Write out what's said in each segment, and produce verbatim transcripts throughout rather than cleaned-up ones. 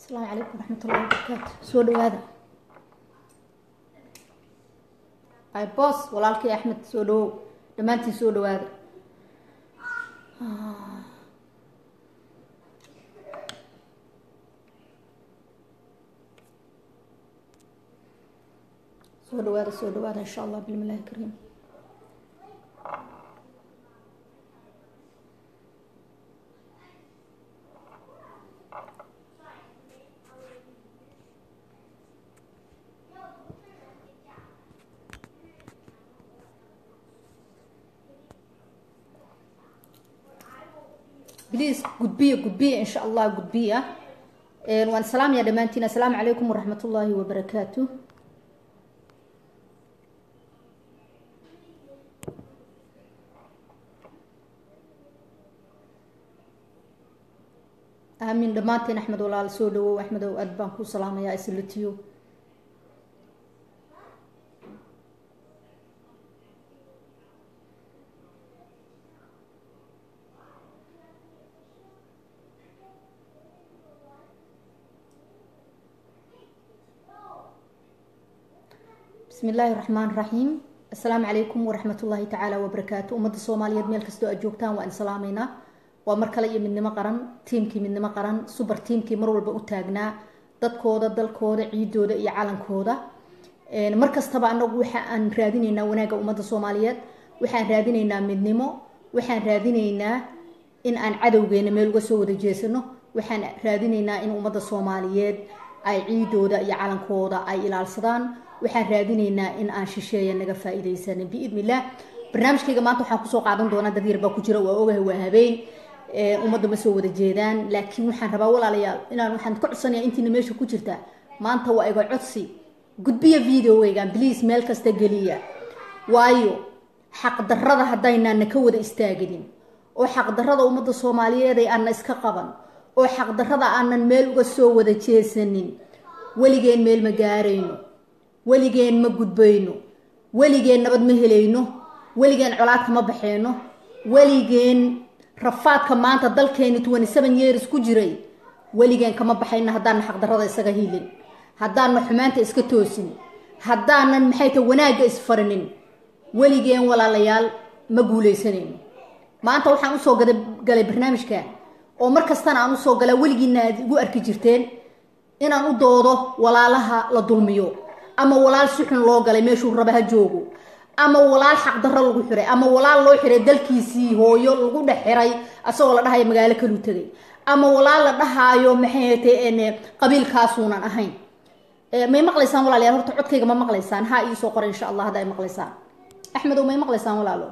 السلام عليكم ورحمة الله وبركاته. سود هذا أي باص ولا يا أحمد سودو دمانتي سود هذا سود هذا سود هذا إن شاء الله بالله الكريم. بليز قدبيه قدبيه إن شاء الله قدبيه. وان سلام يا دمانتين. السلام عليكم ورحمة الله وبركاته. آمين دمانتين. أحمد ولا السودو وأحمد وأدبانكو سلام يا إسلتيو. بسم الله الرحمن الرحيم. السلام عليكم ورحمة الله تعالى وبركاته. أمد الصومالية ميل كستو أجوكتان وأن سلامينا ومركلي من نمقرن تيمكي من نمقرن سوبر تيمكي مرول بأتاقنا داد كودا دال كودا عيدودا إي عالم كودا مركز طبعا وحا أن رادينينا وناقا أمد الصوماليات وحا أن رادينينا من نمو وحا أن رادينينا إن أن عدوغينا ميل وسودا جيسنو وحا أن رادينينا إن أمد الصوماليات أي عيدودا إي عالم كودا أي إلى الصدان waxaan raadinaynaa in aan shisheeyo naga faa'iideysano biidmillah. barnaamijkayga maanta waxaan kusoo qaadan doonaa dad yar baa ku jira waa ogahay waa habeen ee ummadda ma soo wada jeedaan laakiin waxaan rabaa walaalayaal inaan waxaan ku codsanayaa intiina meesha ku jirta maanta waa iga codsi gudbiya videowaygan please meel kasta geliya waayo xaq darrada hadaynaan ka wada istaagin oo xaq darrada ummadda Soomaaliyeed ay aan iska qaban oo xaq darrada aanan meel uga soo wada jeesanin waligeen meel ma gaarayno weligeen ma gudbayno weligeen nabad ma helayno weligeen colaad kama baxeeno weligeen rafaadka maanta dalkeeni twenty-seven years ku jiray weligeen kama baxayna haddaan xaq darrada isaga hiilin haddaan xumaanta iska toosin haddaan maxay ta wanaaga isfarinin weligeen walaalayaal ma guuleysanayno. maanta waxaan u soo galay barnaamijka oo markastana aan u soo galaa weligiina aad igu arki jirteen inaan u doodo walaalaha la dulmiyo ama walaal si xun loo galay meeshuu rabaha joogo ama walaal xaq darro lagu xiray ama walaal loo xiray dalkiisii hooyo lagu dhaxiray asagoo la dhahayo magaalo kale u tagay ama walaal la dhahayo maxay tahay qabiilkaasuunan ahayn. may maqlaysaan walaalayaal horta codkayga ma maqlaysaan ha ii soo qor insha Allah haday maqlaysaan. axmed may maqlaysaan walaalo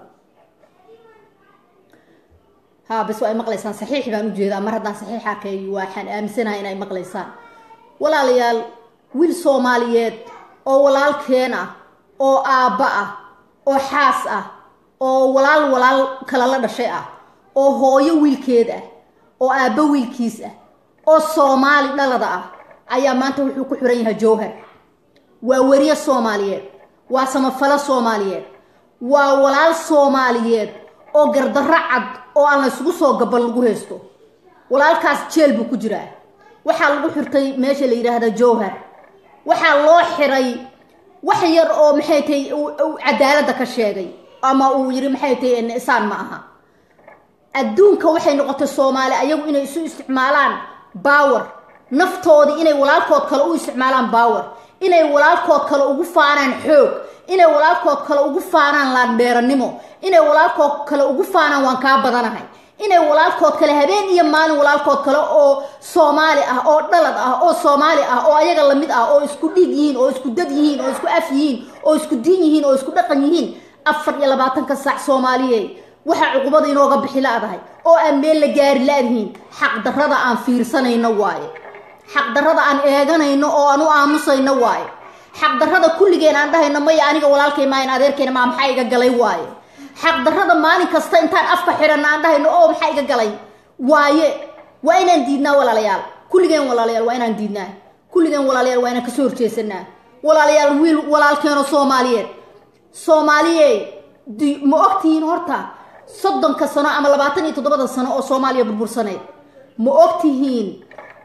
ha bas way maqlaysaan saxiix baan u jeedaa mar haddaan saxiixa kay waxaan aaminsanahay inay maqlaysaan walaalayaal wiil Soomaaliyeed oo walaalkeen ah oo aabba ah oo xaas ah oo walaal walaal kala la dhashay ah oo hooyo wiilkeed ah oo aabba wiilkiis ah oo Soomaali dhalada ah ayaa maanta wuxuu ku xiran yahay Jowhar. waa wariye Soomaaliyeed waa samafala Soomaaliyeed waa walaal Soomaaliyeed oo gardarro cad oo aan la isugu soo gabal lagu haysto walaalkaas jeel buu ku jiraa waxaa lagu xirtay meesha la yiraahdo Jowhar waxaa loo xiray wax yar oo maxay tahay cadaalada ka sheegay ama uu yiri maxay tahay insaan ma aha. adduunka waxay noqotay Soomaali ayagu inay isu isticmaalaan power naftoodi inay walaalkood kale u isticmaalaan power inay walaalkood kale ugu faanaan xoog inay walaalkood kale ugu faanaan laandheeranimo inay walaalkood kale ugu faanaan waan ka badanahay inay walaalkood kale habeen iyo maalin walaalkood kale oo Soomaali ah oo dhalad ah oo Soomaali ah oo ayaga la mid ah oo isku dhig yihiin oo isku dad yihiin oo isku af yihiin oo isku diin yihiin oo isku dhaqan yihiin afar iyo labaatan ka saac Soomaaliyeed waxa cuqubada inooga bixi laadahay oo aan meel la gaari laadiin xaq darrada aan fiirsanayno waaye xaq darrada aan eeganayno oo aan u aamusayno waaye xaq darrada kulligeen aan dhahayno may aniga walaalkay ma in adeerkayna ma maxay iga galay waaye xaq darrada maalin kasta intaan afka xirana aan dhahayno oo maxay iga galay waaye waa inaan diidnaa walaalayaal kulligeen walaalayaal waa inaan diidnaa kulligeen walaalayaal waa inaan ka soo horjeesanaa walaalayaal wiil walaalkeeno Soomaaliyeed Soomaaliyeed ma ogtiin horta soddon ka sano ama labaatan iyo toddoba sano oo Soomaaliya burbursaneed ma ogtihiin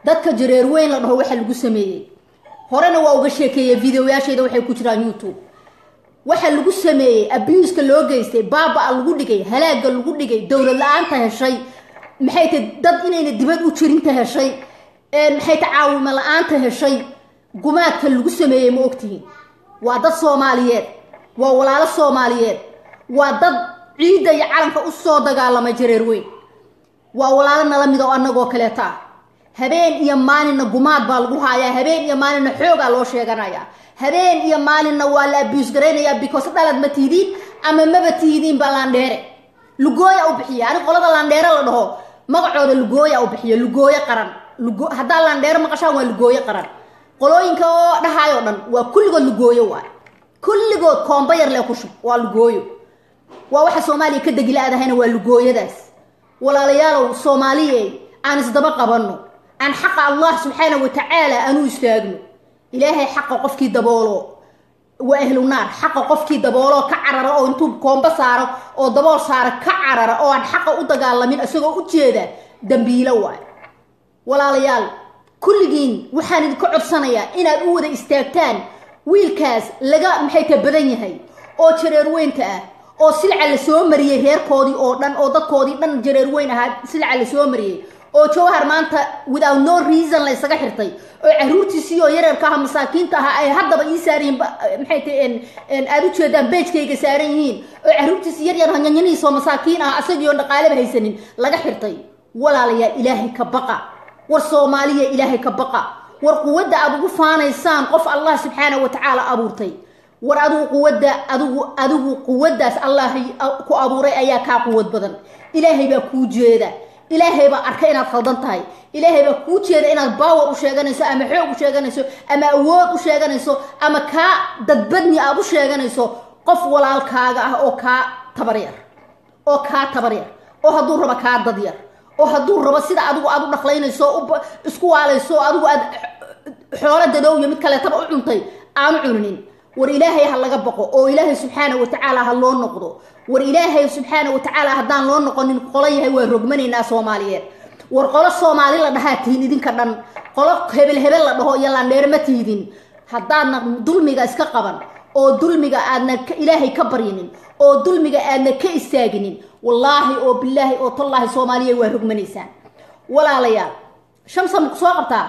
dadka jareer weyn la dhaho waxa lagu sameeyay horena waa uga sheekeeyay videoyaasheeda waxay ku jiraan YouTube waxa lagu sameeyay abuse-ka loo geystay baaba lagu dhigay halaaga lagu dhigay dawlad la'aanta heshay maxay tahay dad inayna dibad u jirinta heshay ee maxay tacaawimo la'aanta heshay gumaadka lagu sameeyay ma ogtihiin waa dad Soomaaliyeed waa walaalo Soomaaliyeed waa dad ciida iyo calanka u soo dagaalamay jareer weyn waa walaalo nala mid oo anagoo kale taa habeen iyo maalina gumaad baa lagu haayaa habeen iyo maalina xooga loo sheeganaya habeen iyo maalina waa la abuse gareynaya because dhalad ma tiidin ama maba tiidin balandheere lugooya u bixiya ani qolada landheere la dhaho magacooda lugooya u bixiya lugooya qaran lugo hadaa landheere maqashaan waa lugooya qaran qolooyinka oo dhahayo dhan waa kulligood lugooyo waa kulligood koomba yar lee ku shub waa lugooyo waa waxa Soomaaliya ka dagilaadahayna waa lugooyadaas walaalayaal Soomaaliyeed aan isdaba qabano aan xaq Allah subhanahu wa ta'ala aanu istaagno ilaahay xaq qofkii daboolo wa ahlu naar xaq qofkii daboolo ka carara oo intuu koomba saaro oo dabool saaro ka carara oo aan xaq u dagaalamin asagoo u jeeda dambiilo waa walaalayaal kulligiin waxaan idin ka codsanayaa inaad u wada istaagtaan wiilkaas laga maxay ka badan yahay oo jareer weynta ah oo silca la soo mariyay reerkoodii oo dhan oo dadkoodii dhan jareer weyn ahaa silca la soo mariyay oo jawhar maanta without no reason la isaga xirtay oo caruurtiisii oo yareerka ah masaakiinta ah ay haddaba ii saareen maxay tahay in aad u jeedaan beejkayga saaran yihiin oo caruurtiisii yar yar hanyaniisoo masaakiin ah asagii oo dhaqaale haysanin laga xirtay walaalayaal ilaahay ka baqa war Soomaaliya ilaahay ka baqa war quwadda aad ugu faanaysaan qof Allah subhanahu wa ta'ala abuurtay war adigu quwadda adigu adigu quwaddaas Allah ku abuuray ayaa ka quwad badan ilaahay baa ku jeeda ilaahay baa arkay inaad khaldan tahay ilaahay baa ku jeeda inaad power u sheeganayso ama xoog u sheeganayso ama awood u sheeganayso ama ka dadbadni aad u sheeganayso qof walaalkaaga ah oo ka tabaryar oo ka tabaryar oo haduu raba ka dad yar oo haduu raba sida adigu aad u dhaqlaynayso isku waalayso adigu aad xoolo dadow iyo mid kale tab u cuntay aan cunin war ilaahay ha laga baqo oo ilaahay subhanahu wa ta'ala ha loo noqdo war ilaahay subhanahu wa ta'ala hadaan loo noqonin qolayahay waa rogmanayna Soomaaliyeed war qolo Soomaali la dhahatiin idinka dhan qolo hebel hebel la dhaho iyo landheer ma tiidin hadaan dulmiga iska qaban oo dulmiga aadna ilaahay ka barinin oo dulmiga aadna ka istaaginin wallahi oo billahi oo tallahi Soomaaliyeed waa rogmanaysaan walaalayaal shamsan ku soo qabtaa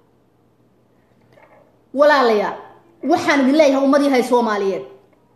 walaalayaal waxaan idin leeyahay ummadii hay Soomaaliyeed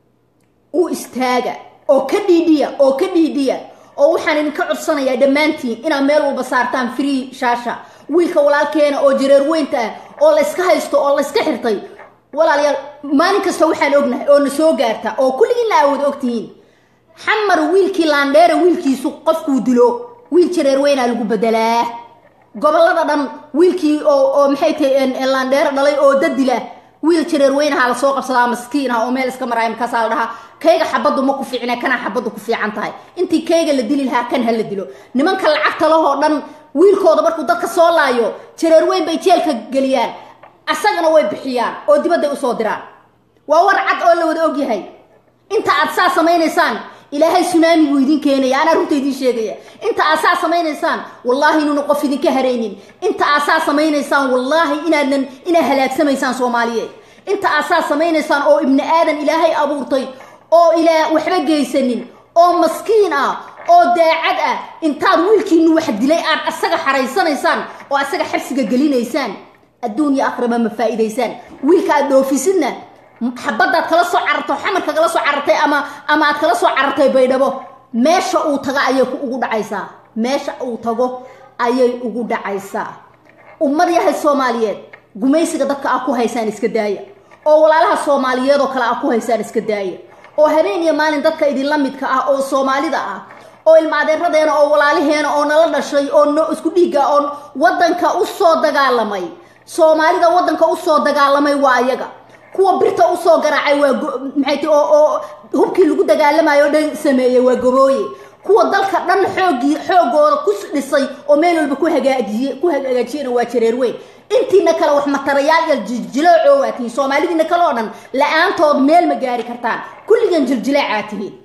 oo istaaga oo ka dhiidiya oo ka dhiidiya oo waxaan idin ka codsanayaa dhamaantiin inaad meel walba saartaan free shaasha wiilka walaalkeena oo jareer weynta ah oo la iska haysto oo la iska xirtay walaalayaal maalin kasta waxaan ognahay oo na soo gaarta oo kulligiin la awood ogtihiin xamar wiilkii landheere wiilkiisu qofku dilo wiil jareer weyn lagu bedelaa gobolada dhan wiilkii oo oo maxay tahay landheere dhalay oo dadila wiil jareer weyn ha la soo qabsadaa maskiin ah oo meel iska maray markaas la dhaha kayga xabadu ma ku fiicna kana xabadu ku fiican tahay intii kayga la dili lahaa kan hal la dilo nimanka lacagta lahoo dhan wiilkooda markuu dadka soo laayo jareer weyn bay jeelka galiyaan asagana way bixiyaan oo dibadda u soo diraan waa war cad oo la wada og yahay inta aad saa samaynaysaan ilaahay tsunami buu idin keenaya ana runta idin sheegaya inta aad saa samaynaysaan wallahi inuu qof idin ka hareynin inta aad saa samaynaysaan wallahi inaadan ina halaagsamaysaan Soomaaliyeed inta aad saa samaynaysaan oo ibn aadan ilaahay abuurtay oo ilaa waxba geysanin oo maskiin ah oo daacad ah intaad wiilkiinu wax dilay aad asaga xareysanaysaan oo asaga xabsiga gelinaysaan adduunyo aqraba ma faa'iideysaan wiilka aad doofisidna xabadaad kala soo cararto xamarka kala soo carartay ama ama aad kala soo carartay baydhabo meesha uu taga ayay ugu dhacaysaa meesha uu tago ayay ugu dhacaysaa ummad yahay Soomaaliyeed gumaysiga dadka ah ku haysaan iska daaya oo walaalaha Soomaaliyeed oo kala ah ku haysaan iska daaya oo habeen iyo maalin dadka idin la midka ah oo Soomaalida ah oo ilmaadeeradeena oo walaalaheena oo nala dhashay oo isku dhiiga oo wadanka u soo dagaalamay Soomaalida wadanka u soo dagaalamay waa ayaga kuwa birta u soo garaacay waa maxay oo oo hubkii lagu dagaalamayo dhan sameeyay waa gobooye kuwa dalka dhan xoogii xoogooda ku dhisay oo meel walba ku hagaajiyay ku hagaajiyay waa jareer weyn intiina kala wax matarayaal jiljilaaco waatiin Soomaalidina kala oo dhan la'aantood meel ma gaari kartaan kulligan jiljilaacaatihiin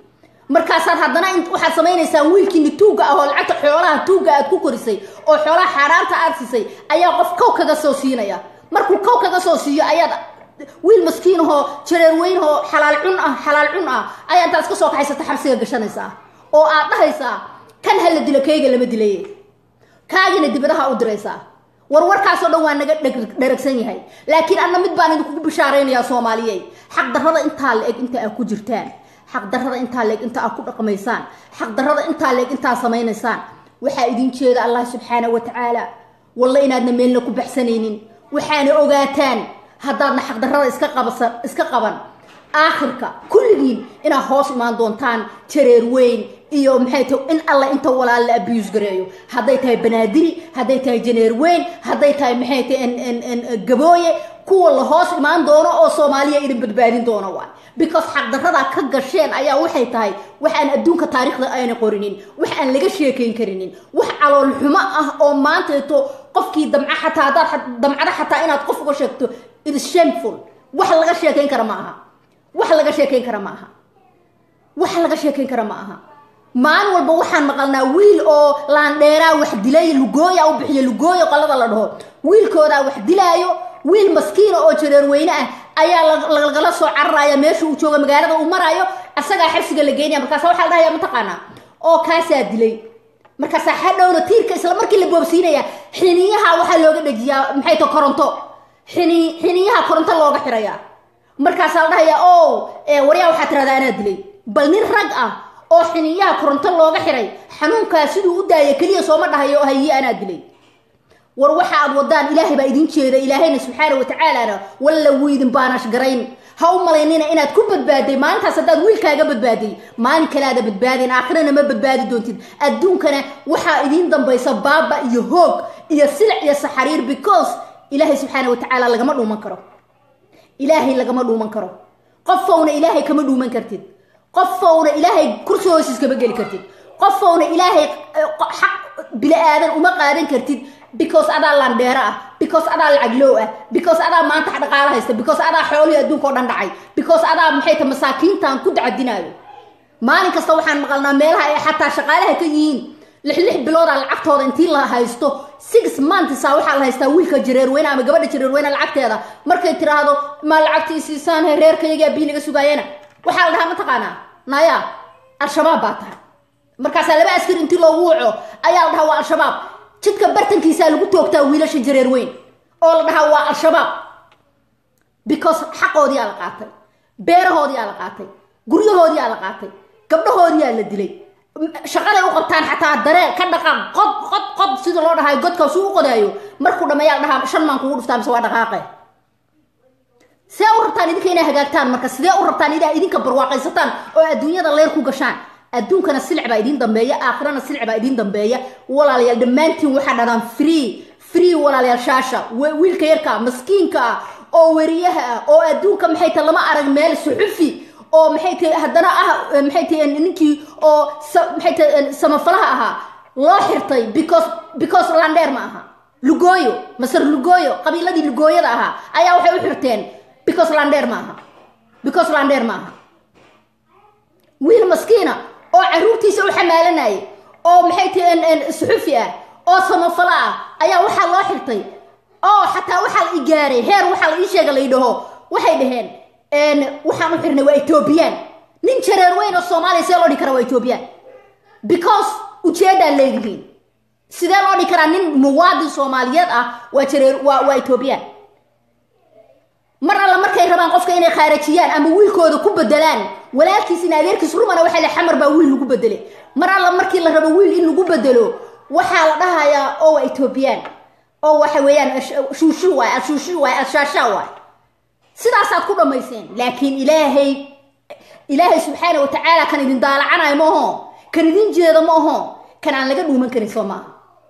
markaasaad haddana waxaad samaynaysaa wiilkiini tuuga ah oo lacagta xoolaha tuuga aad ku korisay oo xoolaha xaaraanta aad siisay ayaa qof kow kaga soo siinaya markuu kow kaga soo siiyo ayaad wiil maskiin ahoo jareer weyn ahoo xalaal cun ah xalaal cun ah ayaa intaad iska soo kaxaysata xabsiga gashanaysaa oo aad dhahaysaa kan hala dilo kayga lama dilaye kaagina dibadaha u diraysaa warwarkaasoo dhan waa naga dheragsan yahay laakiin anna mid baan idinkugu bishaaraynayaa soomaaliyey xaq darrada intaa la eg inta aad ku jirtaan xaq darrada intaa la eg inta aad ku dhaqmaysaan xaq darrada intaa la eg intaa samaynaysaan waxaa idin jeeda allah subxaanahu wa tacaala walla inaadna meelna ku baxsanaynin waxaana ogaataan haddaadna xaq darrada iska qabasan iska qaban aakhirka kulligiin inaad hoos imaan doontaan jareer weyn iyo maxay tahay in alla inta walaal la abuse gareeyo hadday tahay banaadiri hadday tahay janeer weyn hadday tahay maxay tahay in in gabooye kuwa la hoos imaan doono oo Soomaaliya idin badbaadin doono waa because xaq darrada ka gasheen ayaa waxay tahay waxaan adduunka taariikhda ayna qorinin waxaan laga sheekeyn karinin wax calool xumo ah oo maanta to qofkii damca xataa hadaad damcada xataa inaad qof uga sheegto it is shameful wax laga sheekeyn kara ma aha wax laga sheekeyn kara ma aha wax laga sheekeyn kara ma aha maan walba waxaan maqalnaa wiil oo laan dheeraa wax dilay lugooya u bixiyo lugooya qalada la dhaho wiilkooda wax dilaayo wiil maskiin oo jareer weyne ah ayaa lagala soo cararaya meesha uu jooga magaalada uu marayo asaga xabsiga la geynaya markaas waxa la dhahayaa mataqaana oo kaasa dilay markaas hadhowna tiirka isla markii la boobsiinaya xiniyaha waxa looga dhajiyaa maxay to koronto xini xiniyaha koronto looga xiraya markaas la dhahayaa oo ee wariya waxa tiraahdaa ana dilay bal nin rag ah oo xiniyaha koronto looga xiray xanuunka sidoo u daayay kaliya soo ma dhahayo oo hayi ana dilay war waxa aad wadaan ilaahay baa idin jeeda ilaahayna subxaanahu wa ta'ala walla wiidin baanash garayn ha u malaynina inaad ku badbaaday maalintaas hadaad wiilkaaga badbaaday maalin kale aad badbaadin aakhirana ma badbaadi doontid adduunkana waxa idin dambaysa baaba iyo hoog iyo silic iyo saxariir because ilaahay subxaanahu wa ta'ala lagama dhuuman karo ilaahay lagama dhuuman karo qofowna ilaahay kama dhuuman kartid qofowna ilaahay kursi hoostiis kama geli kartid qofowna ilaahay xaq bila aadan uma qaadan kartid because adaa landheera ah because adaa lacag loo ah because adaa maanta dhaqaale haysta because adaa xoolo adduunka oo dhan dhacay because adaa maxay ta masaakiintan ku dacadinaayo maalin kasta waxaan maqalnaa meelaha ay xataa shaqaalaha ka yihiin lix lix bilood aan lacagtooda intii la haysto six months ah waxa la haystaa wiilka jareer weyn ama gabadha jareer weyn lacagteeda markay tiraahdo ma lacagtiisii saan reerkayga bii laga sugaayana waxa la dhahaa ma taqaanaa naya al-shabaab baa tahay markaas laba askari intii loogu waco ayaa la dhahaa waa al-shabaab jidka bartankiisa lagu toogtaa wiilasha jareer weyn oo la dhahaa waa al-shabaab because xaqoodii la qaatay beerahoodii la qaatay guryahoodii la qaatay gabdhahoodii la dilay shaqada u qabtaan xataa dareen ka dhaqan qod qod qod sida loo dhahay godka soo u qodaayo markuu dhameeyaa dhahaa shan maan kugu dhuftaan soo dhaqaaqay see u rabtaan idinka inay hagaagtaan marka sidee u rabtaan idaa idinka barwaaqaysataan oo adduunyada leer ku gashaan adduunkana silc baa idin dambeeya aakhirana silc baa idin dambeeya walaalayaal dhammaantiin waxaa dhadaan free free walaalayaal shaasha wiilka yarka maskiinka ah oo wariyaha ah oo adduunka maxay tahay lama arag meel suxufi oo maxay tahay haddana ah maxay tahay ninkii oo maxay tahay samafalaha ahaa loo xirtay because because landheer ma aha lugooyo masar lugooyo qabiiladii lugooyada ahaa ayaa waxay u xirteen because landheer ma aha because landheer ma aha wiil maskiina oo caruurtiisa u xamaalanay oo maxay tahay suxufi ah oo samafala ah ayaa waxa loo xirtay oo xataa waxa la igaaray heer waxa la ii sheegay leeyahay waxay dhaheen een waxaan u xirnay waa Ethiopian nin jareer weyn oo Soomaali see loo dhigi kara waa Ethiopian because ujeeda leeyihiin sidee loo dhigi kara nin muwaadin Soomaaliyeed ah waa jareer waa waa Ethiopian mar alla markay rabaan qofka inay khaarajiyaan ama wiilkooda ku bedelaan walaalkiis in adeerkiis rumana waxa la xamar baa wiil lagu bedelay mar alla markii la rabo wiil in lagu bedelo waxa la dhahayaa oo waa Ethiopian oo waxa weeyaan shuushu waa shuushu waa shaasha waa sidaas aad ku dhameyseen laakiin ilaahay ilaahay subxaanahu wa ta'ala kan idin daalacanaay ma aha kan idin jeedo ma aha kan aan laga dhuuman karin Soomaa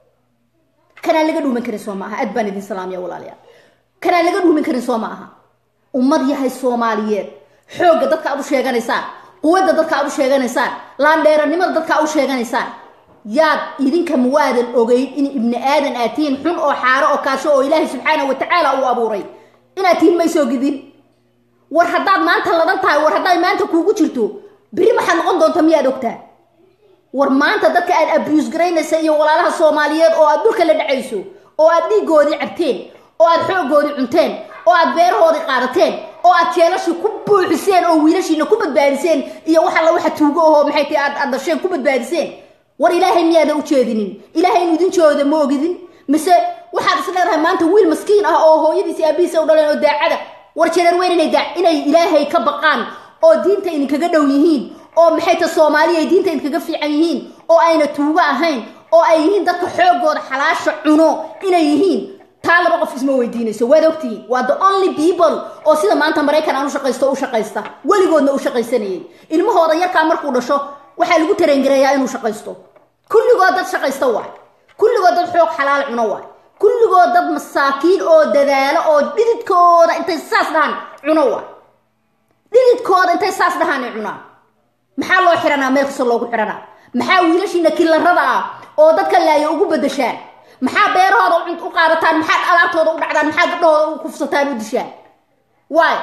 kan aan laga dhuuman karin Soomaa aad baan idin salaamaya walaalayaal kan aan laga dhuuman karin Soomaa ummad yahay Soomaaliyeed xooga dadka aad u sheeganaysaan quwadda dadka aad u sheeganaysaan laandheeranimada dadka aad u sheeganaysaan yaad idinka muwaadan ogeyd in ibn aadan aatiin xun oo xaaro oo kaasho oo ilaahay subxaanahu wa ta'ala uu abuuray inaad tiin may soo gidin war haddaad maanta ladan tahay war hadday maanta kuugu jirto biri waxaad noqon doonta miyaad ogtaa war maanta dadka aad abuse garaynaysa iyo walaalaha Soomaaliyeed oo aad dhulka la dhacayso oo aad dhiigoodii cabteen oo aad xoogoodii cunteen oo aad beerahoodii qaadateen oo aad jeelashi ku buuxiseen oo wiilashiina ku badbaadiseen iyo waxa la waxa tuugo oo maxay tahay aad adasheen ku badbaadiseen war ilaahay miyaada u jeedinin ilaahay idin jooda ma ogidin mise waxaad isleedahay maanta wiil maskiin ah oo hooyadiisa abiisa u dhaleen oo daacada war jeerar weyn inay daac inay ilaahay ka baqaan oo diinta idin kaga dhow yihiin oo maxay tahay Soomaaliya diinta idin kaga fiican yihiin oo ayna tuugo ahayn oo ay yihiin dadka xoogooda xalaasha cuno inay yihiin talaba qof isma weydiinayso waad ogtiin waa the only people oo sida maanta Mareykan aan u shaqaysto u shaqaysta waligoodna u shaqaysanayay ilmahooda yarka markuu dhasho waxa lagu tareengareeyaa inuu shaqaysto kulligood dad shaqaysta waa kulligood dad xoog xalaal cuno waa kulligood dad masaakiin oo dadaalo oo dhididkooda intay saas dhahan cuno waa dhididkooda intay saas dhahan cunaa maxaa loo xiranaa meel kasta loogu xiranaa maxaa wiilashiina kilarada ah oo dadka laaya ugu bedeshaan maxaa beerahooda u qaadataan maxaa alaabtooda u dhacdaan maxaa gabdhahooda u kufsataan u dishaan waay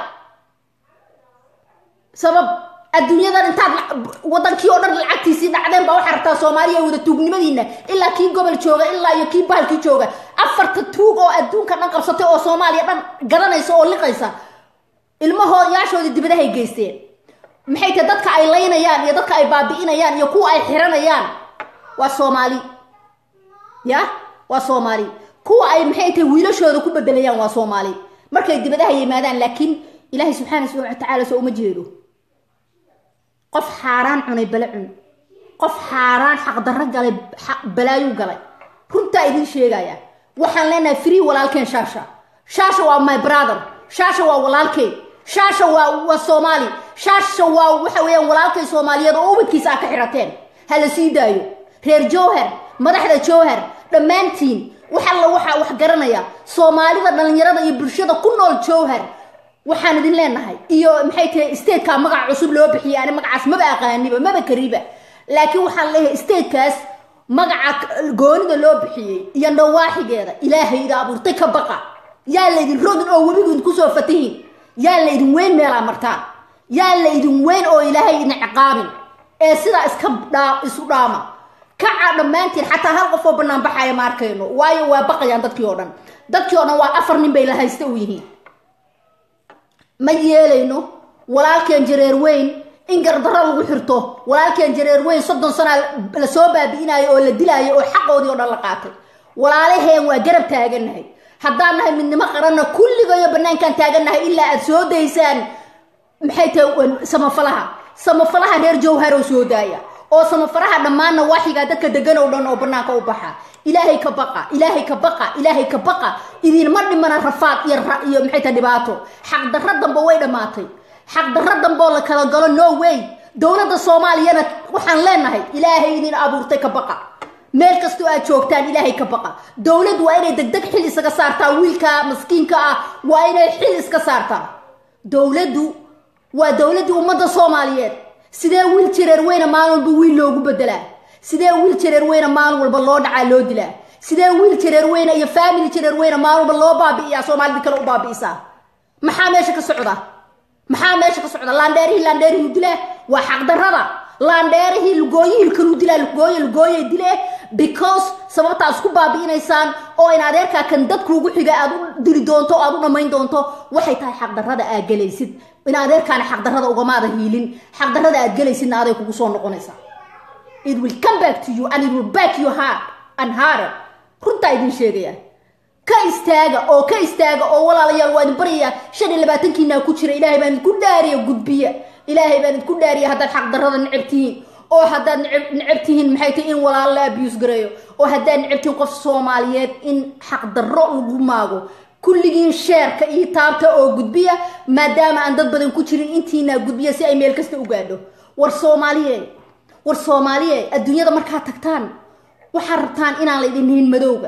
sabab adduunyadan intaad wadankii oo dhan lacagtiisii dhacdeen baa waxa rabtaa Soomaaliya wada tuugnimadiina ilaa kii gobol jooga ilaa iyo kii bahalkii jooga afarta tuug oo adduunka dhan qabsatay oo Soomaaliya dhan gadanaysa oo liqaysa ilmahooda yaashoodii dibadaha ay geysteen maxay tahay dadka ay leynayaan iyo dadka ay baabi'inayaan iyo kuwa ay xiranayaan waa Soomaali ya waa Soomaali kuwa ay maxay tahay wiilashooda ku bedelayaan waa Soomaali markay dibadaha yimaadaan laakiin Ilaahay subhanahu wa ta'ala soo uma jeedo qof xaraan cunay balacun qof xaraan xaq darro galay balaayu galay runta idin sheegaya waxaan leenahay free walaalkeen shaasha shaasha waa my brother shaasha waa walaalkeen shaasha waa waa Somali shaasha waa waxa weeyaan walaalkay Soomaaliyeed oo ubadkiisa ka xirateen hala sii daayo reer Jowhar madaxda Jowhar dhamaantiin waxa la waxa wax garanaya Soomaalida dhalinyarada iyo bulshada ku nool Jowhar waxaan idin leenahay iyo maxay tahay state ka magac cusub loo bixiyay aan magacaas ma aqaaniba ma bakariba laakiin waxaan leeyahay state kaas magaca goonida loo bixiyay iyo dhawaaxigeeda Ilaahay ida abuurtay ka baqa yaa leedin roodin oo wabigu ku soo fatihin yaa leedin weyn meel amartaan yaa leedin weyn oo Ilaahay idin ciqaabin ee sida iska dhaa isu dhaama kaca dhamaantiin xataa hal qof oo banaan baxaya ma arkayno waayo waa baqayaan dadkii oo dhan dadkii oo dhan waa afar nin bay la haysta u yihiin ma yeelayno walaalkeen jareer weyn in gardarro lagu xirto walaalkeen jareer weyn soddon sano la soo baabi'inayo oo la dilaayo oo xaqoodii oo dhan la qaatay walaalaheen waa garab taaganahay haddaan nahay midnimo qaranna kulligood banaankan taaganahay ilaa aad soo daysaan maxay tahay samafalaha samafalaha reer Jowhar oo soo daaya oo samafalaha dhamaana waaxiga dadka degan oo dhan oo banaanka u baxa Ilaahay ka baqa Ilaahay ka baqa Ilaahay ka baqa idin ma dhimana rafaad iyo iyo maxay tahay dhibaato xaq darro dambe way dhamaatay xaq darro dambe la kala galo no way dawladda Soomaaliyana waxaan leenahay Ilaahay idin abuurtay ka baqa meel kasto aad joogtaan Ilaahay ka baqa dawladdu waa inay degdeg xil isaga saartaa wiilka maskiinka ah waa inay xil iska saartaa dawladdu waa dawladdu ummadda Soomaaliyeed sidee wiil jireer weyn maalin walba wiil loogu bedelaa sidee wiil jireer weyn maalin walba loo dhacaa loo dilaa sidee wiil jireer weyn iyo family jireer weyn maalin walba loo baabi'iyaa Soomaalida kale u baabi'isaa maxaa meesha ka socda maxaa meesha ka socda laandeerihi laandeerihi dilaa waa xaq darrada laandeerihi lugooyihii kale dilaa lugooyo lugooyo dilaa because sababta isku baabi'inaysaan oo in adeerka kan dadku ugu xiga aad u dili doonto aad u dhamayn doonto waxay tahay xaq darrada aad galaysid in adeerkaan xaq darrada uga maada hiilin xaq darrada aad galaysid adeer kugu soo noqonaysa it will come back to you and it will back your heart and harder runta idin sheegaya ka istaaga oo ka istaaga oo walaalayaal waan bariya shan iyo labaatan kiina ku jira Ilaahay baan ku dhaariyo gudbiya Ilaahay baan ku dhaariyo hadda xaq darrada nicibtiin oo hadda nicibtiin maxay tahay in walaal la abuse gareeyo oo hadda nicibtiin qof Soomaaliyeed in xaq darro ugu maago kulligiin sheerka iyo taabta oo gudbiya maadaama aan dad badan ku jirin intiina gudbiya si ay meel kasta u gaadho war Soomaaliyeed war Soomaaliyeed adduunyada marka tagtaan waxa rabtaan inaan la idin madowga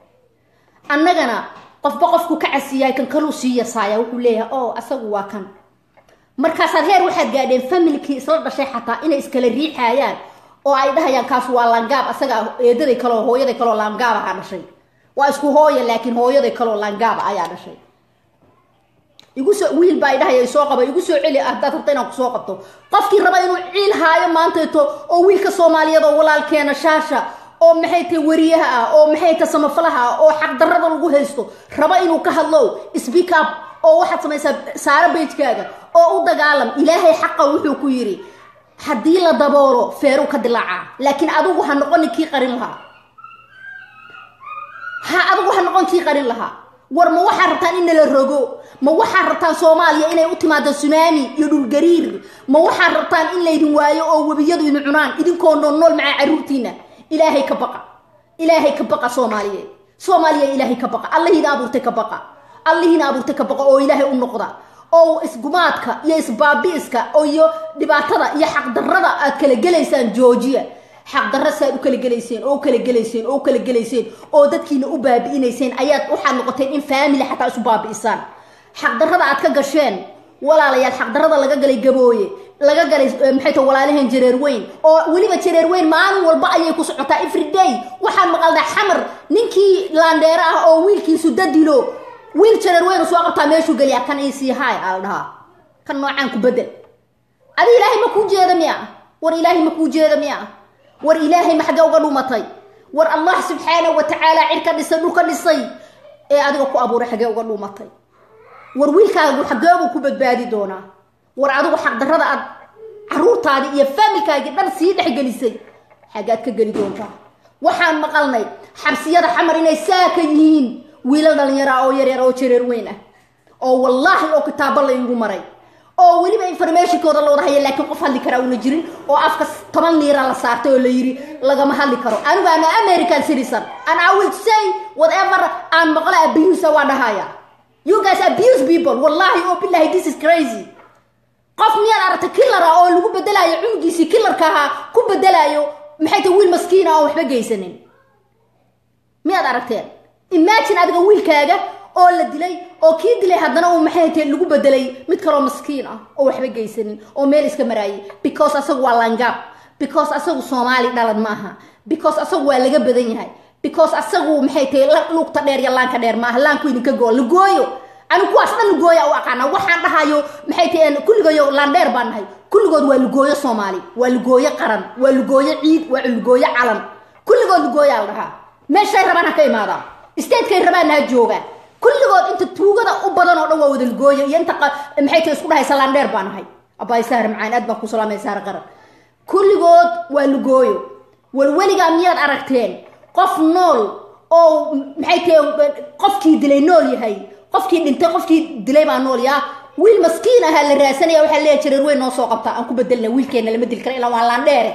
annagana qofba qofku ka casiyay kan kale u siiyasaaya wuxuu leeyahay oo asagu waa kan markaas heer waxaad gaadheen family-kii isla dhashay xataa inay iskala riixayaan oo ay dhahayaan kaas waa langaab asaga eedaday kale oo hooyaday kale oo langaab ah dhashay waa isku hooyo laakiin hooyaday kale oo langaab ayaa dhashay igu soo wiil baa idhahay soo qaba igu soo celi ah dad rabtay inaan ku soo qabto qofkii raba inuu ciil haayo maanteeto oo wiilka Soomaaliyeed oo walaalkeena shaasha oo maxay tahay wariyaha ah oo maxay tahay samafalaha ah oo xaq darrada lagu haysto raba inuu ka hadlo speak up oo waxaad samaysaa saara page-kaaga oo u dagaalam ilaahay xaqa wuxuu ku yiri haddii la daboolo feeru ka dilaaca laakiin adigu ha noqon kii qarin lahaa ha adigu ha noqon kii qarin lahaa war ma waxa rabtaan in la rogo ma waxa rabtaan Soomaaliya inay u timaado tsunami iyo dhul gariir ma waxa rabtaan in leedin waayo oo wabiyadu in cunaan idinkoo nool maca caruurtiina ilaahay ka baqa ilaahay ka baqa Soomaaliya Soomaaliya ilaahay ka baqa Allah ina abuurtay ka baqa Allah ina abuurtay ka baqa oo ilaahay u noqda oo isgumaadka iyo isbaabiiska oo iyo dhibaatada iyo xaq darrada aad kala galeysaan Georgia xaq darro saad u kala galeyseen oo kala galeyseen oo kala galeyseen oo dadkiina u baabi'ineyseen ayaad waxa noqotay in family xataa isu baabi'isaan xaq darrada aad ka gasheen walaalayaal xaq darrada laga galay gabooye laga galay maxay tahay walaalahan jareer weyn oo waliba jareer weyn maalin walba ayay ku socotaa every day waxaan maqalnaa xamar ninkii laandeera ah oo wiilkiisu dadilo wiil jareer weyn soo qabtaa meeshuu galiya kan ay sii haay aaldhaha kan noocaan ku bedel adi ilaahay ma ku jeeda miya war ilaahay ma ku jeeda miya war ilaahay ma xaga uga dhumatay war Allah subhanahu wa ta'ala cirka dhisay dhulka dhisay ee adiga ku abuuray xaga uga dhumatay war wiilkaagu xageebu ku badbaadi doona war adigu xaq darrada aad caruurtaadi iyo familkaaga dhan sii dhaxgelisay xagaad ka gali doontaa waxaan maqalnay xabsiyada xamar inay saaka yihiin wiilal dhalinyaro oo yar yar oo jareer weyn ah oo wallahi oo kitaabo la igu maray oo waliba information-kooda loo wada hayo laakiin qof hadli kara una jirin oo afka toban liira la saartay oo la yiri lagama hadli karo anigu ana American citizen and I will say whatever aan maqla abuse waa dhahaya you guys abuse people wallahi oh billahi this is crazy qof miyaan aragtay killer oo lagu bedelayo cunugiisi killerka aha ku bedelayo maxay tahay wiil maskiin ah oo waxba geysanin miyaan aragteen imagine adiga wiilkaaga oo la dilay oo kii dilay hadana uu maxay tahay lagu bedelay mid kale oo maskiin ah oo waxba geysanin oo meel iska maraayay because asagu waa langab because asagu Somali dhalad maaha because asagu waa laga badan yahay because asagu maxay tahay luqta dheer iyo laanka dheer maaha laanku idinka goo la gooyo anu kuwaas dhan la gooya oo aqaana waxaan dhahayo maxay tahay kulligood laan dheer baan nahay kulligood waa la gooyo Somali waa la gooyo qaran waa la gooyo ciid waa la gooyo calan kulligood la gooya la dhaha meeshay rabaan ka imaada state-kay rabaan ha jooga kulligood inta tuugada u badan oo dhan waa wada la gooyo iyo inta maxay tahay isku dhahaysa laan dheer baan nahay abay saar macaan aad baan ku salaamaysaa qaran kulligood waa la gooyo walwaliga miyaad aragteen qof nool oo maxay tahay qofkii dilay nool yahay qofkii dhintay qofkii dilay baa nool yaa wiil maskiin ah la raasanaya waxa leeyahay jareer weyn noo soo qabta aan ku bedelna wiilkeena lama dil karo ilaa waa laan dheer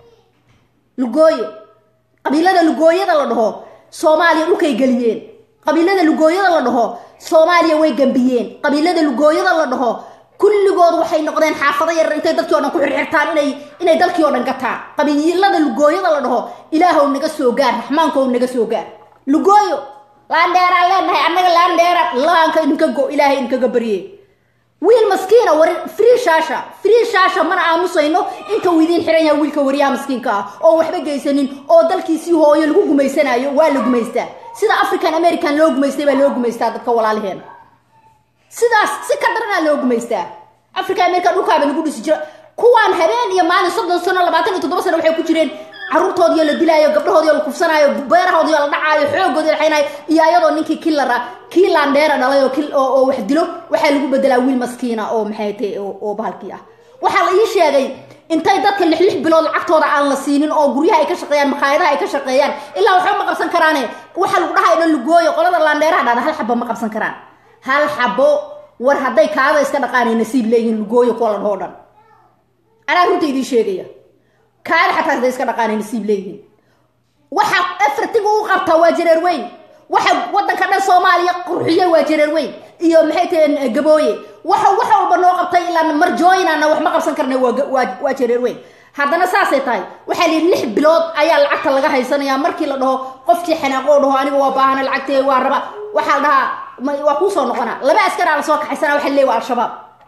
lugooyo qabiilada lugooyada la dhaho Soomaaliya dhulkay galiyeen qabiilada lugooyada la dhaho Soomaaliya way gambiyeen qabiilada lugooyada la dhaho kulligood waxay noqdeen xaafado yar intay dadkii oo dhan ku xirxirtaan inay inay dalkii oo dhan gataan qabiilada lugooyada la dhaho ilaahow naga soo gaar raxmaankow naga soo gaar lugooyo laan dheera leenahay annaga laan dheera laanka idinka go ilaahay idinka bariye wiil maskiina war free shaasha free shaasha mana aamusayno inta uu idin xiran yahay wiilka wariyaha maskiinka ah oo waxba geysanin oo dalkiisii hooyo lagu gumeysanayo waa la gumeystaa sida African American loo gumeystay baa loo gumeystaa dadka walaalaheen sidaas si ka daran loo gumeystaa African American dhulkaaba lagu dhisi jira kuwaan habeen iyo maalin soddon sano labaatan iyo toddoba sano waxay ku jireen caruurtoodii la dilaayo gabdhahoodii la kufsanayo beerahoodii la dhacayo xoogoodii la xaynayo iyo ayadoo ninkii killara kii laandheera dhalay oo oo wax dilo waxa lagu bedelaa wiil maskiina oo maxay tahay oo bahalkii ah waxa la ii sheegay intay dadka lix lix bilood lacagtooda aan la siinin oo guryaha ay ka shaqeeyaan maqaayadaha ay ka shaqeeyaan ilaa waxa ma qabsan karaan waxa lagu dhahay in lugooyo qolada laandheeraha dhada hal xabo ma qabsan karaan hal xabo war haday kaada iska dhaqaanay nasiib leeyihiin lugooyo koolan hoodan ana runtii idin sheegaya kaada xataa haday iska dhaqaanay nasiib leeyihiin waxa afartigu u qabta waa jareer weyn waxa wadanka dhan Soomaaliya qurxiye waa jareer weyn iyo maxay tahay gabooye waxa waxa walba noo qabtay ilaa marjooyinana wax ma qabsan karnay waa waa jareer weyn haddana saasay tahay waxa li lix bilood ayaa lacagta laga haysanaya markii la dhaho qofkii xanaaqo dhaho aniga waa baahan lacagtay waa raba waxa la dhaha waa ku soo noqona laba askar la soo kaxaysana waxa leeyahay al-shabaab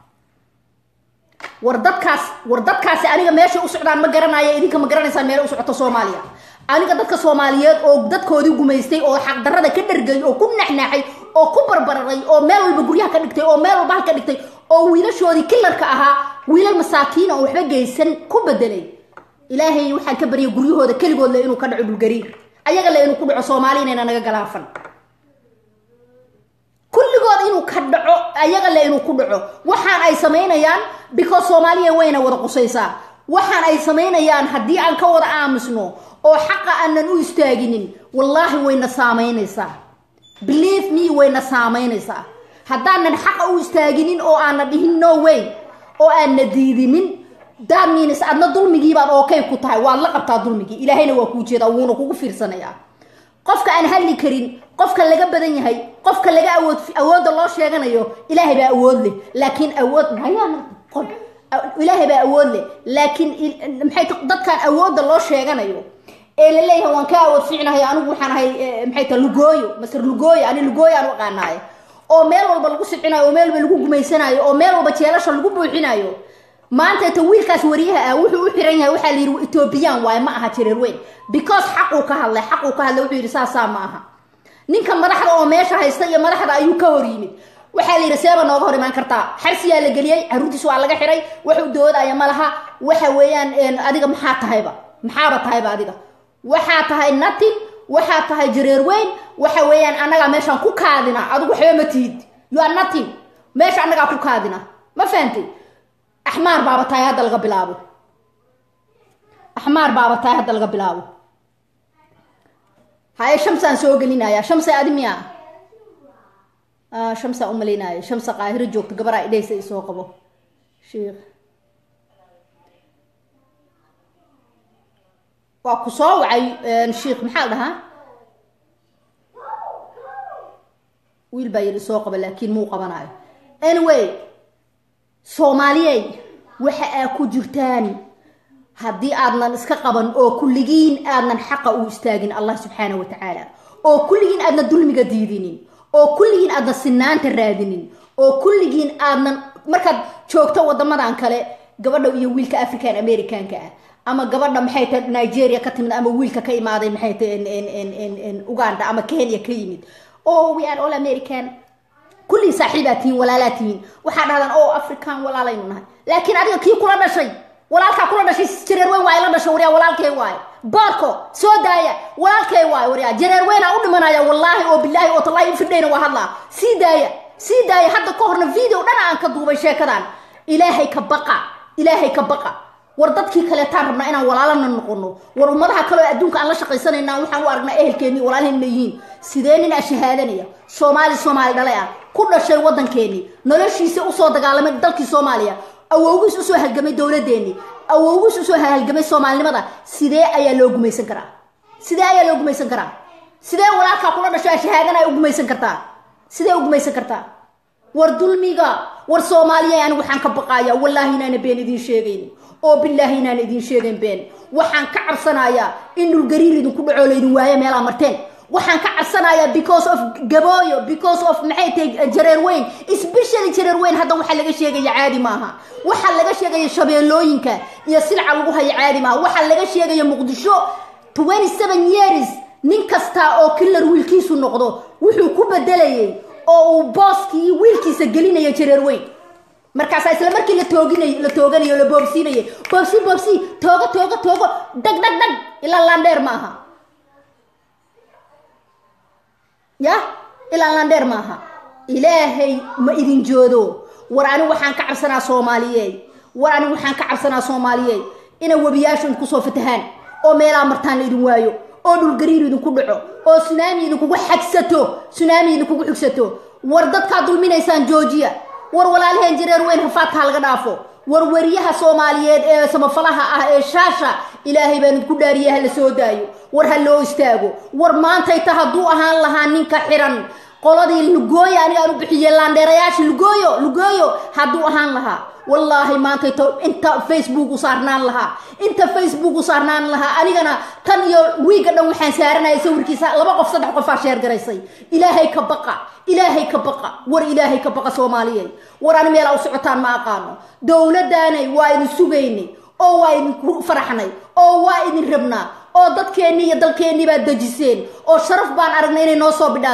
war dadkaas war dadkaas aniga meesha u socdaan ma garanayo idinka ma garanaysaa meel u socoto Soomaaliya aniga dadka Soomaaliyeed oo dadkoodii gumeystay oo xaq darrada ka dhargay oo ku naxnaxay oo ku barbaray oo meel walba guryaha ka dhigtay oo meel walba ka dhigtay oo wiilashoodii killarka ahaa wiilal masaakiin oo waxba geysan ku bedelay ilaahay waxaan ka bariyay guryahooda kaligood la inuu ka dhaco dhulgariir ayaga la inuu ku dhaco Soomaaliina inaan naga galaafan kulligood inuu ka dhaco ayaga la inuu ku dhaco waxaan ay sameynayaan because Soomaaliya wayna wada qusaysaa waxaan ay sameynayaan haddii aan ka wada aamusno oo xaqa aanan u istaaginin wallahi wayna saameynaysaa believe me wayna saameynaysaa haddaanan xaqa u istaaginin oo aanan dhihin no way oo aanan diidinin that means adna dulmigii baad okay ku tahay waad la qabtaa dulmigii ilaahayna waa kuu jeedaa wuuna kugu fiirsanayaa qofka aan hadli karin qofka laga badan yahay qofka laga awood awoodda loo sheeganayo ilaahay baa awood leh laakiin awood mahayaan qod ilaahay baa awood leh laakiin maxay dadkan awoodda loo sheeganayo ee la leeyahay waan ka awood fiicnahay anigu waxaan ahay maxay tahay lugooyo masar lugooyo ani lugooyo aan u qaanaay oo meel walba lagu sicinayo oo meel walba lagu gumeysanayo oo meel walba jeelasha lagu buuxinayo maanta ta wiilkaas wariyaha ah wuxuu u xiran yahay waxa la yiri Ethiopian waay ma aha jireer weyn because xaqu ka hadlay xaqu ka hadlay wuxuu yiri saasa ma aha ninka madaxda oo meesha haysta iyo madaxda ayuu ka hor yimid waxa la yiri seeba nooga hor iman kartaa xarsiya la galiyay caruurtiisu waa laga xiray wuxuu doodaya malaha waxa weeyaan adiga maxaa tahayba maxaa tahayba adiga waxa tahay nothing waxa tahay jireer weyn waxa weeyaan anaga meeshan ku kaadina adigu waxba ma tiid you are nothing meesha anaga ku kaadina ma fahamtay أحمر بابا تاي هذا الغا بلابو أحمر بابا تاي هذا الغا بلابو هاي شمسة سوق لنا يا شمسة أدمية آه شمسة أم لنا يا شمسة قاهرة جوك تقبر إيديس يسوق أبو شيخ وقصوا وعي الشيخ محل ها ويل باير يسوق أبو لكن مو قبناي anyway Soomaaliyay waxa ay ku jirtaan hadii aadnan iska qaban oo kulligiin aadnan xaqa u istaagin Allah subhanahu wa ta'ala oo kulligiin aadna dulmiga diidinin oo kulligiin aadna sinaanta raadinin oo kulligiin aadnan markaad joogto wadamadan kale gabadha iyo wiilka African Americanka ah ama gabadha maxay tahay Nigeria ka timid ama wiilka ka imaaday maxay tahay in in in Uganda ama Kenya ka yimid oh we are all American كل صاحباتين ولا لاتين وحنا هذا أو أفريقيا ولا لينها لكن أديك كي كلنا شيء ولا كلنا شيء جرير وين واي لنا شوريا ولا كي واي باركو سودايا ولا كي واي وريا جرير وين أقول منايا والله وبالله وطلعي في الدين وهلا سيدايا سيدايا حتى كهرنا فيديو أنا عنك دوب شيء كذا إلهي كبقى إلهي كبقى وردتك كلا تعرفنا أنا ولا لنا نقولنا ورمضها كلا أدونك على شقي سنة إنه وحنا وارجنا إيه الكني ولا لهم نيين سيدين الشهادنية Somali Somali dalaya كل شيء وطن كيني نلاشي سو صادق على مد دلك Soomaaliya أو وجس أسوه هالجمي دولة ديني أو وجس أسوه هالجمي Soomaali ماذا سيدا أي لوج ميسن كرا سيدا أي لوج ميسن كرا سيدا ولا كقولنا شو شهادنا يوج ميسن كرتا سيدا يوج ميسن كرتا وردول ميجا ور Soomaaliya يعني وحن كبقايا والله هنا نبين دين شيئين أو بالله هنا ندين شيئين بين وحن كعب صنايا إنه الجرير إنه كل علين وياه ملا مرتين وحن كعب صنايا because of Gabadh because of محيط جرير وين especially جرير وين هذا وحن لقى شيء عادي معها وحن لقى شيء شبيلوينك يسلع وجوها عادي معها وحن لقى شيء مقدشو twenty-seven years ننكستا أو كل الويلكيس النقطة وحن كوب دليل أو باسكي ويلكيس جلينا يا جرير وين markaas isla markii la tooginay la tooganayo la boobsiinay boobsi boobsi tooga tooga tooga dag dag dag ila landeer maaha ya ila landeer maaha ilaahay ma idin joodo war ani waxaan ka cabsanaa Soomaaliyeey war ani waxaan ka cabsanaa Soomaaliyeey ina wabiyaashu ku soo fatahaan oo meelaha martaan idin waayo oo dhul gariir idin ku dhaco oo tsunami idin kugu xagsato tsunami idin kugu xigsato war dadka dulminaysaan Georgia war walaalheen jireer weyn rafaadka laga dhaafo war wariyaha Soomaaliyeed ee samafalaha ah ee shaasha ilaahay baan ku dhaariyaha la soo daayo war ha loo istaago war maanta ay tahaduu ahaan lahaa ninka xiran qoladii lugooyo aniga aanu bixiyay laandeerayaasha lugooyo lugooyo haduu ahaan lahaa wallahi maanta inta Facebook u saarnaan lahaa inta Facebook u saarnaan lahaa anigana tan iyo wiiga dhan waxaan saaranay sawirkiisa laba qof saddex qof aa sheer garaysay ilaahay ka baqa ilaahay ka baqa war ilaahay ka baqa Soomaaliyeed war aan meel u socotaan ma aqaano dawladdaanay waa idin sugaynay oo waa idin faraxnay oo waa idin rabnaa oo dadkeeni iyo dalkeeni baa dajiseen oo sharaf baan aragnay inay noo soo bidhaantay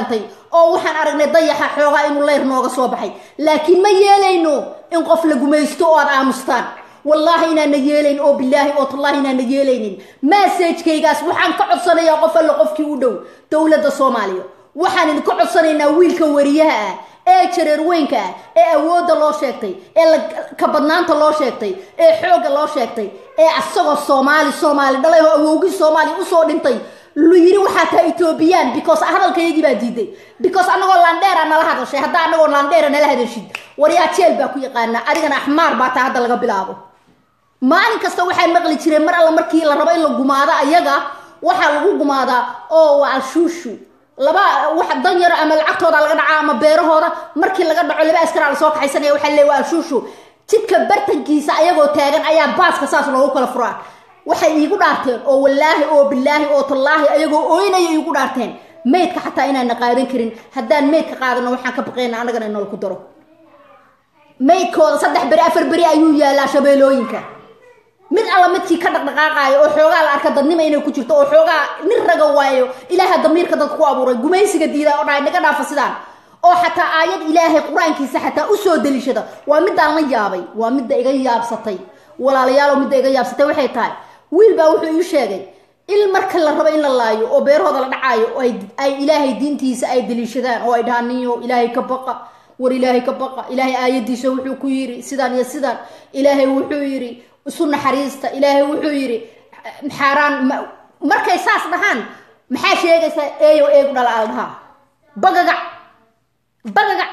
oo waxaan aragnay dayaxa xoogaa inuu leyr nooga soo baxay laakiin ma yeelayno in qof la gumaysto oo aad aamustaan wallahi inaana yeelayn oo bilaahi oo tallahi inaana yeelaynin message-kaygaas waxaan ka codsanayaa qof alla qofkii u dhow dowladda Soomaaliya waxaan idinka codsanaynaa wiilka wariyaha ah ee jareer weynka ah ee awoodda loo sheegtay ee ka badnaanta loo sheegtay ee xoogga loo sheegtay ee asagoo Soomaali Soomaali dhalay oo awowgii Soomaali u soo dhintay lu yiri waxa ta Ethiopian because hadalkaygii baa diiday because anagoo landheer nala hadashay hadda anagoo landheer nala hadashid wariyaa jeel baa ku yaqaana adigana axmaar baa taa hadda laga bilaabo maalin kasta waxay maqli jireen mar alla markii la rabo in la gumaado ayaga waxa lagu gumaadaa oo waa shuushu laba wax dan yar ama lacagtooda laga dhaca ama beerahooda markii laga dhaco laba askar la soo kaxaysanaya waxa leeyahay waa shuushu jidka bartankiisa ayagoo taagan ayaa baaska saas loogu kala furaa waxay iigu dhaarteen oo wallaahi oo bilaahi oo tallaahi ayagoo ooynaya iigu dhaarteen meydka xataa inaan qaadan karin haddaan meydka qaadano waxaan ka baqaynaa anagana inoo ku daro meydkooda saddex bari afar bari ayuu yaalaa shabeelooyinka mid alla midkii ka dhaqdhaqaaqaayo oo xoogaa la arka dadnimo inay ku jirto oo xoogaa nin raga waayo ilaaha damiirka dadku ku abuuray gumaysiga diiday oo dhaay naga dhaafa sidaan oo xataa aayad ilaahay quraankiisa xataa u soo dalishada waa midaan la yaabay waa midda iga yaabsatay walaalayaal midda iga yaabsatay waxay tahay wiil baa wuxuu ii sheegay il marka la rabo in la laayo oo beerahooda la dhacaayo oo ay ilaahay diintiisa ay dalishadaan oo ay dhaaniyo ilaahay ka baqa war ilaahay ka baqa ilaahay aayadiisa wuxuu ku yiri sidaan iyo sidaan ilaahay wuxuu yiri sunna xariista ilaahay wuxuu yiri xaraan markay saas dhahan maxaa sheegaysa eeyo eegu dhala aldaha bagaga bagaga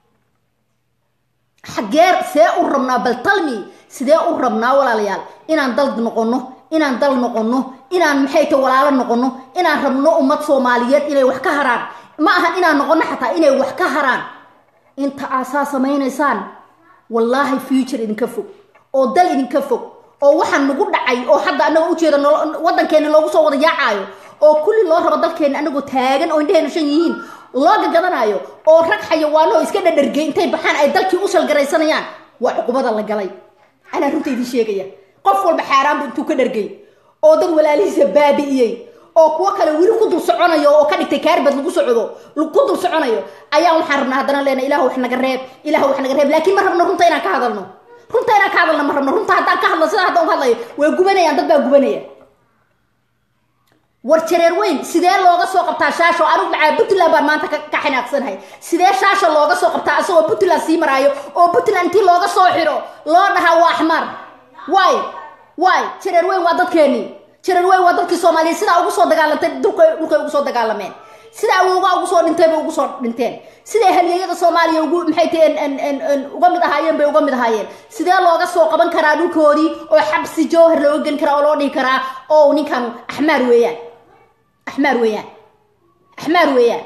xageer see u rabnaa bal talmi sidee u rabnaa walaalayaal inaan dal noqono inaan dal noqono inaan maxay ta walaalo noqono inaan rabno ummad Soomaaliyeed inay wax ka haraan ma ahan inaan noqono xataa inay wax ka haraan inta asaas samaynaysaan wallahi future idinka fog oo dal idinka fog oo waxaan nagu dhacay oo hadda anaga u jeedo wadankeena loogu soo wada yaacayo oo kulli loo rabo dalkeena anagu taagan oo indheena shan yihiin looga gadanayo oo rag xayawaano iska dhadhargay intay baxaan ay dalkii u salgaraysanayaan waa cuqubada la galay ana runta idin sheegaya qof walba xaaraan intuu ka dhargay oo dad walaalihiisa baabi'iyay oo kuwa kale wili ku dul soconayo oo ka dhigtay kaarbad lagu socdo lagu dul soconayo ayaa waxaan rabnaa hadana leena ilaahu wax naga reeb ilaahu wax naga reeb laakiin ma rabno runta inaan ka hadalno runta inaan ka hadalno ma rabno runta haddaan ka hadlo sida hadda u hadlayo way gubanayaan dad baa gubanaya war jareer weyn sidee looga soo qabtaa Shaash oo anigu macaa Puntland baan maanta ka xinaaqsanahay sidee Shaash looga soo qabtaa asagoo Puntland sii maraayo oo Puntland intii looga soo xiro loo dhaha waa axmar way way jareer weyn waa dadkeeni jareer weyn waa dadkii Soomaaliyeed sida ugu soo dagaalantay dhulka dhulka ugu soo dagaalameen sida awowga ugu soo dhintay bay ugu soo dhinteen sida halyeeyada Soomaaliya ugu maxay tahay uga mid ahaayeen bay uga mid ahaayeen sidee looga soo qaban karaa dhulkoodii oo xabsi joohar loo gan karaa oo loo dhigi karaa oo ninkan axmar weeyaan axmar weeyaan axmar weeyaan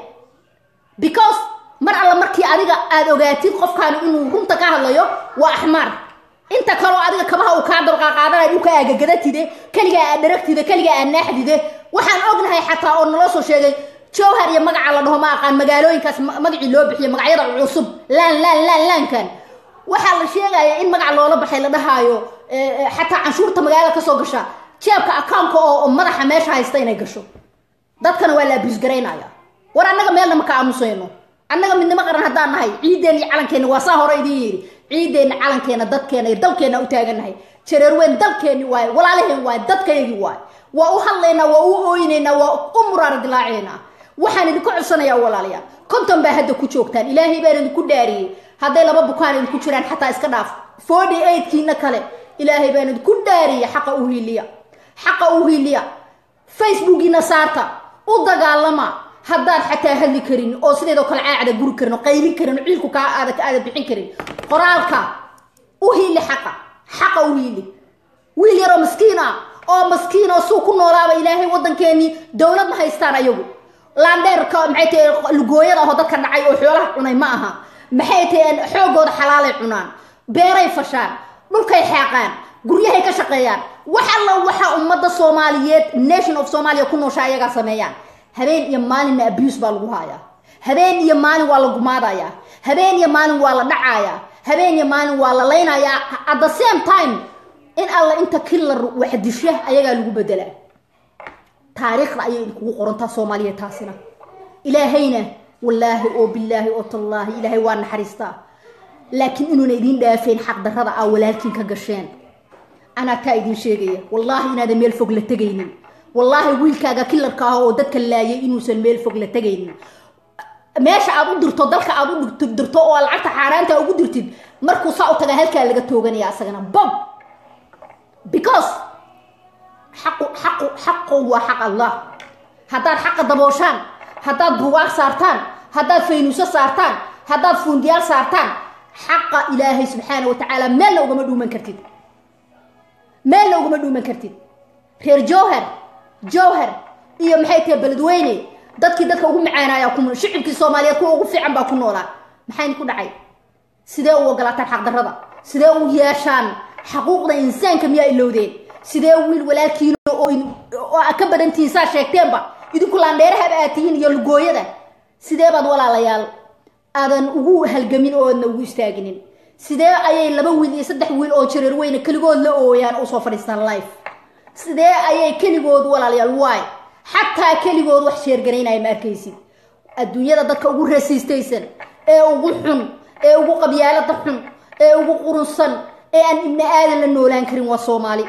because mar alla markii adiga aad ogaatid qofkaan inuu runta ka hadlayo waa axmar inta kale oo adiga kabaha uu ka dalqa qaadanay dhulka aagagadatiide kaliga aad daragtide kaliga aad naaxdide waxaan ognahay xataa oo nala soo sheegay joohar iyo magaca la dhaho ma aqaan magaalooyinkaas magacii loo bixiyo magacyada cusub laan laan laan laan kan waxa la sheegay in magac loola baxay la dhahayo xataa canshuurta magaalada ka soo gasha jeebka account oo madaxa meesha haysta inay gasho dadkana waa la bisgareynaya war annaga meelna ma ka aamusayno annaga midnimo qaran haddaan nahay ciideen iyo calankeena waa saa hore idin yiri ciideen calankeena dadkeena iyo dalkeena u taaganahay jareer weyn dalkeeni waay walaalaheen waay dadkeeni waay waa u hadlayna waa u ooyinayna waa u muraar dilaaceena waxaan idin ku codsanayaa walaalayaal konton baa hadda ku joogtaan ilaahay baa idin ku dhaariyay haday laba bukaan idin ku jiraan xataa iska dhaaf forty-eight kiina kale ilaahay baa idin ku dhaariyay xaqa u hiiliya xaqa u hiiliya facebookina saarta u dagaalama haddaad xataa hadli karin oo sideedoo kale caacda guri karin oo qaylin karin oo ciilku kaa aada aada bixin karin qoraalka u hiili xaqa xaqa u hiili wiil yaroo maskiina oo maskiina oo suu ku noolaaba ilaahay wadankeeni dowlad ma haystaan ayagu laandheerka maxay tahay lugooyada oo dadka dhacay oo xoolaha cunay ma aha maxay tahay xoogooda xalaalay cunaan beeray fashaan dhulkay xaaqaan guryahay ka shaqeeyaan waxa la waxa ummadda Soomaaliyeed nation of Somalia ku nooshaa ayaga sameeyaan habeen iyo maalin abuse baa lagu hayaa habeen iyo maalin waa la gumaadaya habeen iyo maalin waa la dhacaya habeen iyo maalin waa la leynaya at the same time in alla inta killer wax disha ayaga lagu bedelaa taariikhda ayay ku qorantaa Soomaaliya taasina ilaahayna والله أو بالله أو تالله إلهي وأنا حريستا لكن إنه ندين دافين حق درada ah walaalkiin ka gasheen ana taa idin sheegaya wallahi inaad meel fog la tagaynin wallahi wiilkaaga killarka ah oo dadka laayay inuusan meel fog la tagaynin meesha aad u dirto dalka aad u dirto oo lacagta xaaraanta ugu dirtid markuu saa u taga halka laga tooganaya asagana bob because xaqu xaqu xaqu wa xaq Allah hadaad xaq dabooshaan hadaad buugaag saartaan hadaad faynuuso saartaan hadaad fundiyaal saartaan حق إلهي سبحانه وتعالى ما لو ما دومن كرتيد ما لو ما دومن كرتيد خير جوهر جوهر إيه محيط بلدويني دتك دتك وهم معانا يا كم شعبك الصومالية كوا وفي عم بكون ولا محين كل عيب سداو وقلاتك حق دردا سداو ياشان حقوق الإنسان كم يا إلودين سداو الولكن أو أكبر أنتي إنسان شيكتين با إذا كل عندنا هباتين يلقويه ده سداو بدو ولا ليال aadan ugu halgamin oo aadna ugu istaaginin sidee ayay laba wiil iyo saddex wiil oo jireer weyn kaligood la ooyaan oo soo fadhiistaan live sidee ayay kaligood walaalayaal waay xataa kaligood wax sheer gareynay ma arkaysid adduunyada dadka ugu rasiistaysan ee ugu xun ee ugu qabyaalada xun ee ugu qurunsan ee aan ibn aadan la noolaan karin waa Soomaali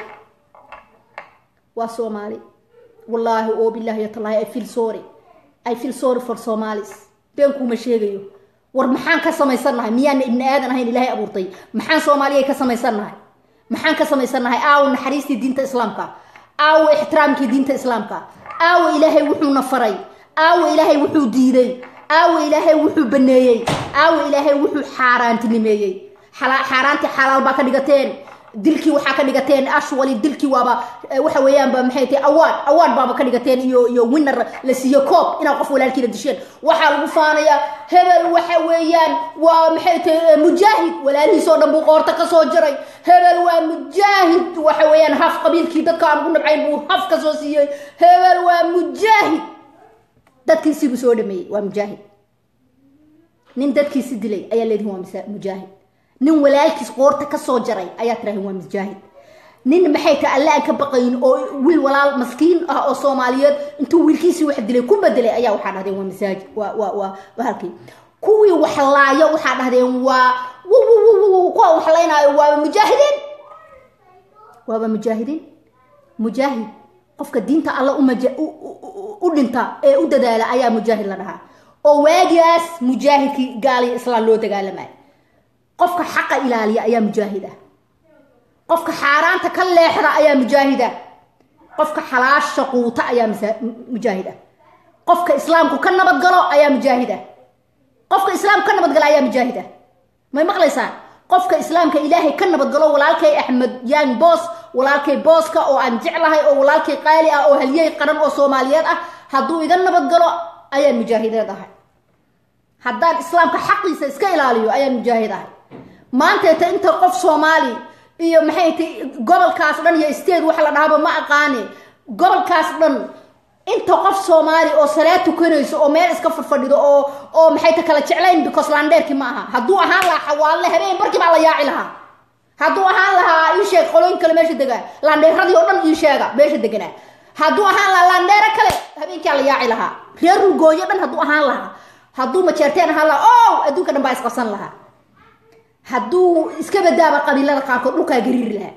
waa Soomaali wallahi oo billahi tallahi I feel sorry I feel sorry for Somalis beenku ma sheegayo war maxaan ka samaysanahay miyaan ibn aadan ahayn ilaahay abuurtay maxaan Soomaaliya ka samaysanahay maxaan ka samaysanahay aaw naxariistii diinta islaamka aaw ixtiraamkii diinta islaamka aaw ilaahay wuxuu nafaray aaw ilaahay wuxuu diiday aaw ilaahay wuxuu baneeyay aaw ilaahay wuxuu xaaraantinimeeyay xaaraanti xalaal ba ka dhigateen dilkii waxa ka dhigateen ashwali dilkii waaba waxa weeyaan ba maxay tahay award award baaba ka dhigateen iyo iyo winner la siiyo koob ina qof walaalkiina disheen waxa lagu faanaya hebel waxa weeyaan waa maxay tahay mujaahid walaalihiis oo dhan buu qoorta ka soo jiray hebel waa mujaahid waxa weeyaan haf qabiilkii dadka aan ugu nabcayn buu haf ka soo siiyay hebel waa mujaahid dadkiisii buu soo dhameeyay waa mujaahid nin dadkiisii dilay ayaa leeyahay waa mujaahid nin walaalkiis qoorta ka soo jaray ayaa tiraaheen waa mujaahid nin maxay ta alla ka baqayn oo wiil walaal maskiin ah oo Soomaaliyeed intuu wiilkiisii wax dilay ku bedelay ayaa waxa dhahdeen waa masaaj waa waa waa halkii kuwii wax laayo waxa dhahdeen waa kuwa wax laynaayo waa mujaahidiin waa mujaahidiin mujaahid qofka diinta alla u dhinta ee u dadaala ayaa mujaahid la dhahaa oo waagiyaas mujaahidkii gaali islaam loo dagaalamay qofka xaqa ilaaliya ayaa mujaahida qofka xaaraanta ka leexda ayaa mujaahida qofka xalaasha quuta ayaa mujaahida qofka islaamku ka nabad galo ayaa mujaahida qofka islaamku ka nabad galo ayaa mujaahida ma maqlaysaan qofka islaamka ilaahay ka nabad galo walaalkay Axmed Yaan Boos walaalkay Booska oo aan jeclahay oo walaalkay qaali ah oo haliyay qaran oo Soomaaliyeed ah haduu iga nabad galo ayaa mujaahidad ah haddaan islaamka xaqiisa iska ilaaliyo ayaa mujaahid ah maanta inta qof Soomaali iyo maxay tahay gobolkaas dhan iyo state waxa la dhaabo ma aqaani gobolkaas dhan inta qof Soomaali oo salaad tukanayso oo meel iska fadhido oo oo maxay tahay kala jeclayn because landeerki ma aha haduu ahaan la xawaale habeen barkii baa la yaaci lahaa haduu ahaan lahaa ii sheeg qoloyn kale meesha degan landeeradii oo dhan ii sheega meesha deganaa haduu ahaan la landeer kale habeenkii la yaaci lahaa reer rugooyo dhan haduu ahaan lahaa haduu ma jeerteen ahaan la oo adduunka dhan baa isqasan lahaa haduu iska badaaba qabiilada qaarkood dhulka gariir lahaa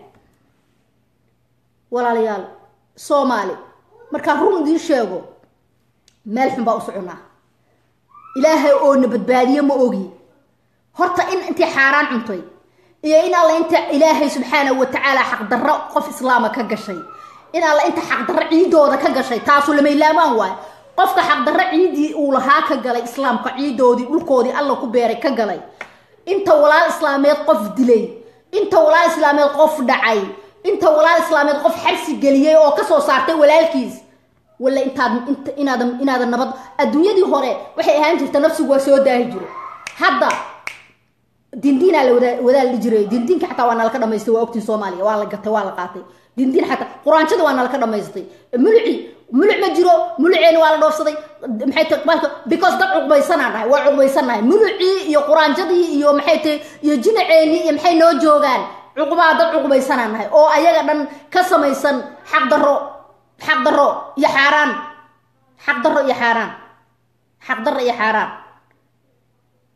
walaalayaal Soomaali marka runtii sheego meel xun baa u soconaa ilaahay oo nabadbaadiyo ma ogi horta in intii xaaraan cuntay iyo in alla inta ilaahay subxaanahu wa ta'ala xaq darro qof islaama ka gashay in alla inta xaq darro ciidooda ka gashay taasoo lama ilaamaan waay qofka xaq darro ciidii uu lahaa ka galay islaamka ciidoodii dhulkoodii alla ku beeray ka galay inta walaal islaameed qof dilay inta walaal islaameed qof dhacay inta walaal islaameed qof xabsi galiyay oo ka soo saartay walaalkiis wala intaad inaad inaad nabad adduunyadii hore waxay ahaan jirtay nafsigu waa soo daahi jiray hadda dindina la wadaal jiray dindinka xataa waa nalka dhameystay waa ogtiin Soomaaliya waa la gatay waa la qaatay dindin xataa quraanjada waa nalka dhameystay mulci mulc ma jiro mulceena waa la dhoofsaday maxay tahay because dad cuqbaysananahay waa cuqbaysananahay mulci iyo quraanjadii iyo maxay tahay iyo jinaceeni iyo maxay noo joogaan cuqbaa dad cuqbaysananahay oo ayaga dhan ka samaysan xaq darro xaq darro iyo xaaraan xaq darro iyo xaaraan xaq darro iyo xaaraan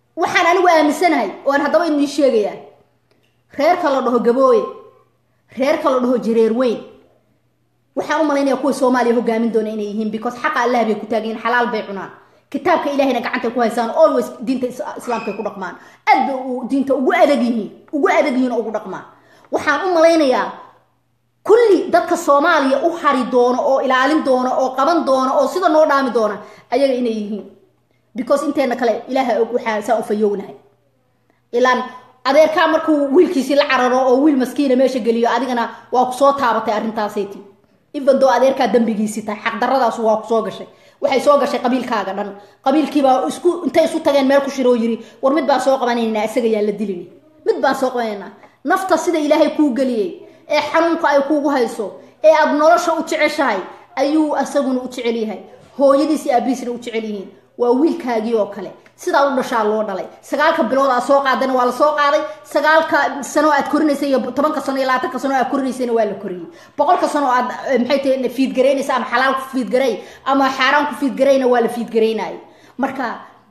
waxaan anigu aaminsanahay oo aan haddaba idin sheegayaa reerka la dhaho Gabooye reerka la dhaho Jareer Weyn waxaan u malaynayaa kuwa Soomaaliya hogaamin doona inay yihiin because xaqa Allah bay ku taageen xalaal bay cunaan kitaabka Ilaahayna gacanta ku haysaan always diinta islaamka ku dhaqmaan aad bay diinta ugu adag yihiin ugu adag yihiin ugu dhaqmaan waxaan u malaynayaa kulli dadka Soomaaliya u xari doono oo ilaalin doono oo qaban doono oo sida noo dhaami doona ayaga inay yihiin because inteena kale Ilaahay og waxa saan u fayownahay ilaan adeerka markuu wiilkiisi la cararo oo wiil maskiina meesha galiyo adigana waa ku soo taabatay arintaasaytii even though adeerka dambigiisi tahay xaq daradaas waa ku soo gashay waxay soo gashay qabiilkaaga dhan qabiilkiiba isku intay isu tageen meel ku shiroo yiri war mid baa soo qabanayna isaga yaa la dilini mid baa soo qabanayna nafta sida Ilaahay ku galiyay ee xanuunka ay kuugu hayso ee aad nolosha u jeceshahay ayuu asaguna u jecel yahay hooyadiisi aabiisna u jecel yihiin waa wiilkaagii oo kale sida u dhashaa loo dhalay sagaalka bilood aa soo qaadana waa la soo qaaday sagaalka sano aad korinaysay iyo tobanka sano iyo labaatanka sano aad korinaysayna waa la koriyay boqolka sano aad maxay tahay fiid gareynaysa ama xalaal ku fiid garay ama xaraan ku fiid garayna waa la fiid gareynay marka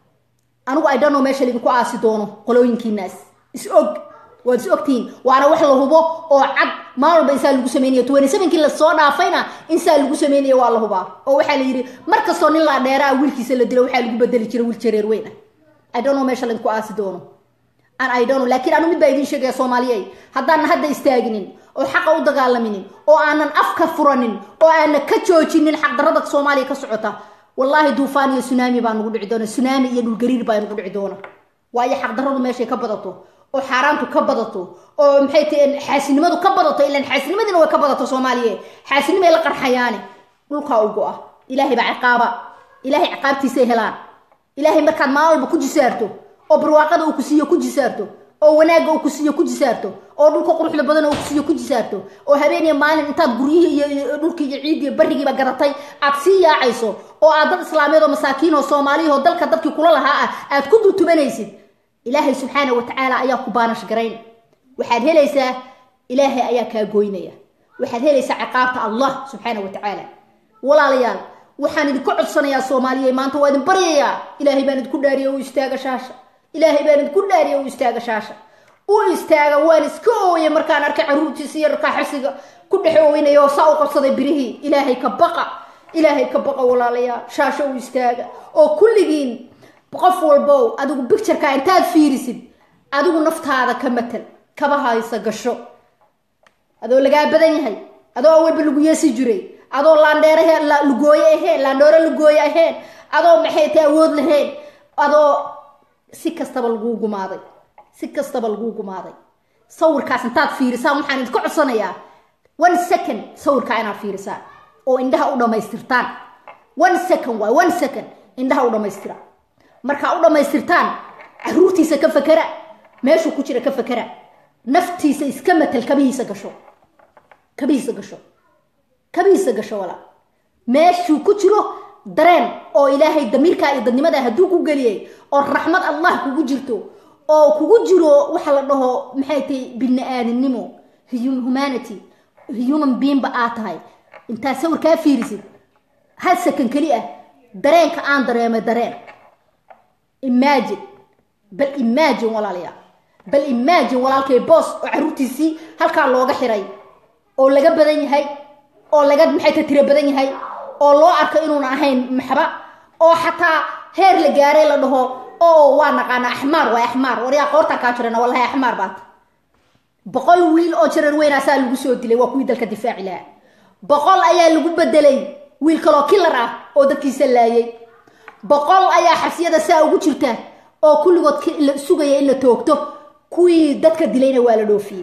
anigu I don't know meesha lagu ku aasi doono qolooyinkiinaas is og waad is ogtiin waana wax la hubo oo cad maalba insa lagu sameeyay twenty seven kii la soo dhaafayna insa lagu sameeyay waa la hubaa oo waxa la yiri marka soo nin la dheeraa wiilkiisa la dilo waxa lagu bedeli jiray wiil Jareer Weyn I don't know meesha lagu ku aasi doono and I don't know laakiin anu mid baa idin sheegay Soomaaliyeed haddaan hadda istaaginin oo xaq u dagaalaminin oo aanan afka furanin oo aanan ka joojinin xaq darrada Soomaaliya ka socota wallahi duufaan iyo tsunami baa nagu dhici doona tsunami iyo dhul gariir baa nagu dhici doona waayo xaq darradu meesha ka badato oo xaraantu ka badato oo maxay tahay xaasinimadu ka badato ilaa xaasinimadina way ka badato Soomaaliya xaasinimay la qarxayaan dhulka ugu ah Ilaahay baa ciqaaba Ilaahay ciqaabtiisa helaan Ilaahay markaad maalba ku jisaarto oo barwaaqada uu ku siiyo ku jisaarto oo wanaaga uu ku siiyo ku jisaarto oo dhulka quruxda badan uu ku siiyo ku jisaarto oo habeenii maalin intaad guriyihii iyo dhulkii iyo ciidii barigiiba garatay aad sii yaacayso oo aad dad islaameed oo masaakiin oo Soomaaliya oo dalka dadkii kula lahaa aad ku dutubanaysid Ilaahay subhanahu wa ta'ala ayaa ku baanash gareyn waxaad helaysaa Ilaahay ayaa ka gooynaya waxaad helaysaa ciqaabta Allah subhanahu wa ta'ala walaalayaal waxaan idin ku codsanayaa Soomaaliya maanta waa idin baryayaa Ilaahay baan idin ku dhaariyo oo istaaga shaasha Ilaahay baan idin ku dhaariyo oo istaaga shaasha oo istaaga waan iska ooyay markaan arkay caruurtiisa yar ka xasiga ku dhaxooynayo saa u qabsaday birihi Ilaahay ka baqa Ilaahay ka baqa walaalayaal shaasha oo istaaga oo kulligiin qof walbo adigu picture-ka intaad fiirisid adigu naftaada ka matal kaba haysa gasho adoo laga badan yahay adoo walba lagu yeesi jiray adoo laandheeraha la lugooye ahayn laandheero lugooye ahayn adoo maxay tahay awood lahayn adoo si kastaba lagu gumaaday si kastaba lagu gumaaday sawirkaas intaad fiirisaa waxaan idin ka codsanayaa one second sawirka inaad fiirisaa oo indhaha u dhameystirtaan one second waa one second indhaha u dhameystiraan marka u dhameystirtaan caruurtiisa ka fakara meeshu ku jira ka fakara naftiisa iska matal kabihiisa gasho kabihiisa gasho kabihiisa gasho wala meeshu ku jiro dareen oo Ilaahay damiirka iyo dadnimada haduu ku galiyay oo raxmad Allah kugu jirto oo kugu jiro waxa la dhaho maxay tahay bini'aadanimo humanity human being ba aad tahay inta sawirka fiirisid hal second kaliya dareenka aan dareemay dareen imagine bal imagine walaaliya bal imagine walaalkay boss oo caruurtiisi halka looga xiray oo laga badan yahay oo laga maxay ta tiro badan yahay oo loo arko inuu ahayn maxba oo xataa heer la gaaray la dhaho oo waa naqaan ahmar waa ahmar wariya qorta ka jirana wallahi ahmar baad boqol wiil oo Jareer Weyn asaa lagu soo dilay waa kuwii dalka difaaci lahaa boqol ayaa lagu bedelay wiil kale oo killer ah oo dadkiisa laayay boqol ayaa xafsiyada saa ugu jirta oo kulligood sugaya in la toogto kuwii dadka dilayna waa la dhoofiyay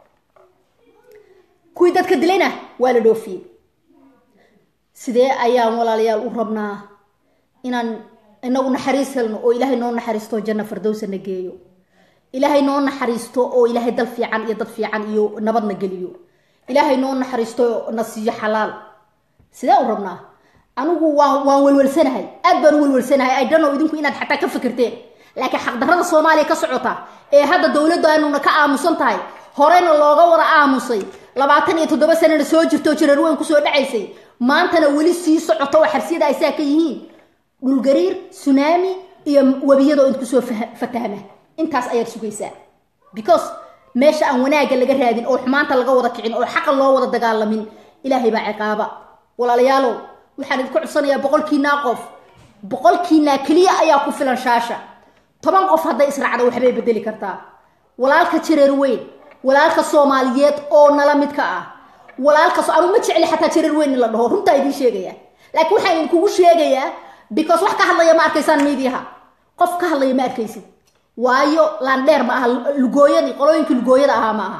kuwii dadka dilayna waa la dhoofiyay sidee ayaan walaalayaal u rabnaa inaan inagu naxariis helno oo Ilaahay noo naxariisto janna firdawsa na geeyo Ilaahay noo naxariisto oo Ilaahay dal fiican iyo dad fiican iyo nabad na geliyo Ilaahay noo naxariisto nasiyo xalaal sidee u rabnaa anigu waan waan walwalsanahay aad baan walwalsanahay ay dano idinku inaad xataa ka fikirteen laakiin xaq darrada Soomaaliya ka socota ee hadda dawladdu aanuna ka aamusan tahay horena looga wada aamusay labaatan iyo toddoba sano soo jirto Jareer Weyn ku soo dhacaysay maantana wali sii socoto wax xarsiyada ay saa ka yihiin dhul gariir tsunami iyo wabiyada inta kusoo fatahma intaas ayaad sugaysaa because meesha aan wanaaga laga raadin oo xumaanta laga wada kicin oo xaq loo wada dagaalamin ilaahay baa ciqaaba walaalayaalo waxaan idinku codsanayaa boqolkiina qof boqolkiina kaliya ayaa ku filan shaasha toban qof hadday israacdo waxbay bedeli kartaa walaalka jareer weyn walaalka Soomaaliyeed oo nala mid ka ah walaalka anu ma jecli xataa jareer weyn la dhaho runta idin sheegaya laakiin waxaan idinku sheegayaa because wax ka hadlaya ma arkaysaan meediyaha qof ka hadlaya ma arkaysid waayo laan dheer ma aha lugooyadii qolooyinkii lugooyada ahaa ma aha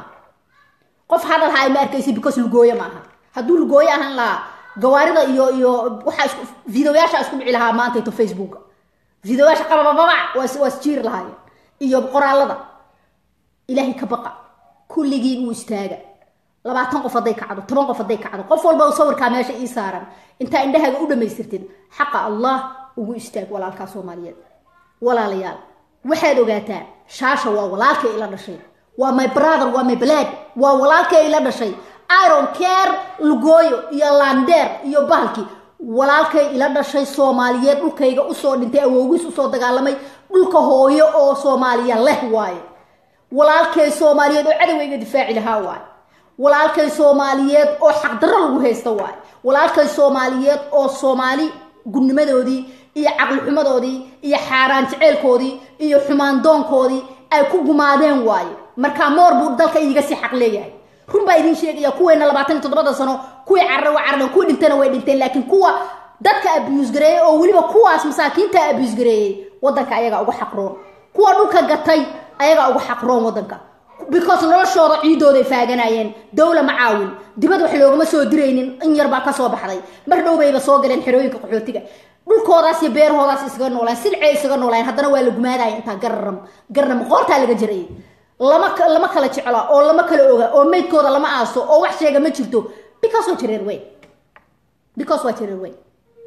qof hadal haay ma arkaysid because lugooyo ma aha hadduu lugooyo ahaan lahaa gawaarida iyo iyo waxa isku videoyaasha isku dhici lahaa maanta to Facebook videoyaasha qabababac waa waa jiir lahaay iyo qoraalada ilaahi ka baqa kulligiin uu istaaga labaatan qof haday kacdo toban qof haday kacdo qof walba sawirka meesha ii saaran inta indhahaga u dhameystirtid xaqa Allah ugu istaag walaalka Soomaaliyeed walaalayaal waxaad ogaataa shaasha waa walaalka ila dhashay waa my brother waa my blood waa walaalka ila dhashay I don't care lugooyo iyo lander iyo bahalki walaalka ila dhashay Soomaaliyeed dhulkayga u soo dhintay awowgiis u soo dagaalamay dhulka hooyo oo Soomaaliya leh waay walaalka Soomaaliyeed oo cadawayga difaaci lahaa waay walaalka Soomaaliyeed oo xaq darro lagu haysto waay walaalka Soomaaliyeed oo Soomaali gudnimadoodii iyo aqal xumadoodii iyo xaaraan jaceelkoodii iyo xumaan doonkoodii ay ku gumaadeen waay marka moor buu dalka iiga si xaq leeyahay run baa idin sheegaya kuweena labaatan iyo toddoba sano kuwii carra waa carran kuwii dhintana way dhinteen laakiin kuwa dadka abuse gareeyay oo waliba kuwaas masaakiinta abuse gareeyay wadanka ayaga uga xaqroon kuwa dhulka gatay ayaga uga xaqroon wadanka because noloshooda ciidooda faaganayeen dawla macaawin dibad wax loogama soo direynin in yar baa ka soo baxday mar dhowbayba soo galeen xirooyinka qaxootiga dhulkoodaas iyo beerahoodaas isaga noolaan silcay isaga noolaan haddana waa la gumaadaya inta garam garam qoorta laga jiray lama lama kala jecla oo lama kala oga oo meydkooda lama aaso oo wax sheega ma jirto because waa jareer weyn because waa jareer weyn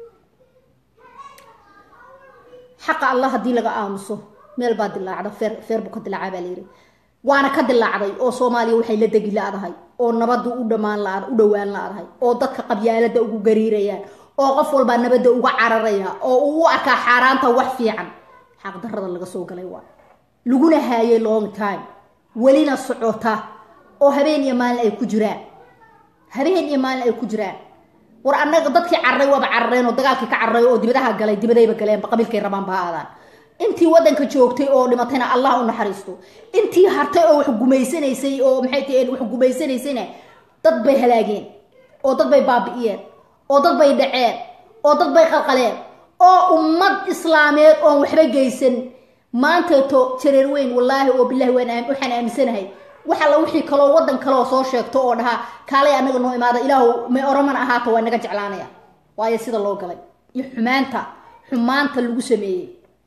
xaqa Allah hadii laga aamuso meel baa dilaacda feer feer bu ka dilaaca baa leeyahay waana ka dilaacday oo Soomaaliya waxay la degi laadahay oo nabadu u dhamaan la u dhawaan laadahay oo dadka qabyaalada ugu gariirayaan oo qof walba nabada uga cararaya oo uu arka xaraanta wax fiican xaq darrada laga soo galay waa laguna haayay long time walina socota oo habeen iyo maalin ay ku jiraan habeen iyo maalin ay ku jiraan war annaga dadkii carray waba carreen oo dagaalkii ka carray oo dibadaha galay dibadayba galeen qabiilkay rabaan baa aadaan intii wadanka joogtay oo dhimatayna Allah u naxariisto intii hartay oo wax gumeysanaysay oo maxay tahay wax gumeysanaysayna dad bay halaageen oo dad bay baabi'iyeen oo dad bay dhaceen oo dad bay qalqaleen oo ummad islaameed oo waxba geysan maanta to jareer weyn wallahi oo billahi waan aam waxaan aaminsanahay waxa la wixii kale wadan kale soo sheegto oo dhaha kaalay anaga noo imaada ilaahu ma oraman ahaato waa naga jeclaanaya waayo sida loo galay iyo xumaanta xumaanta lagu sameeyay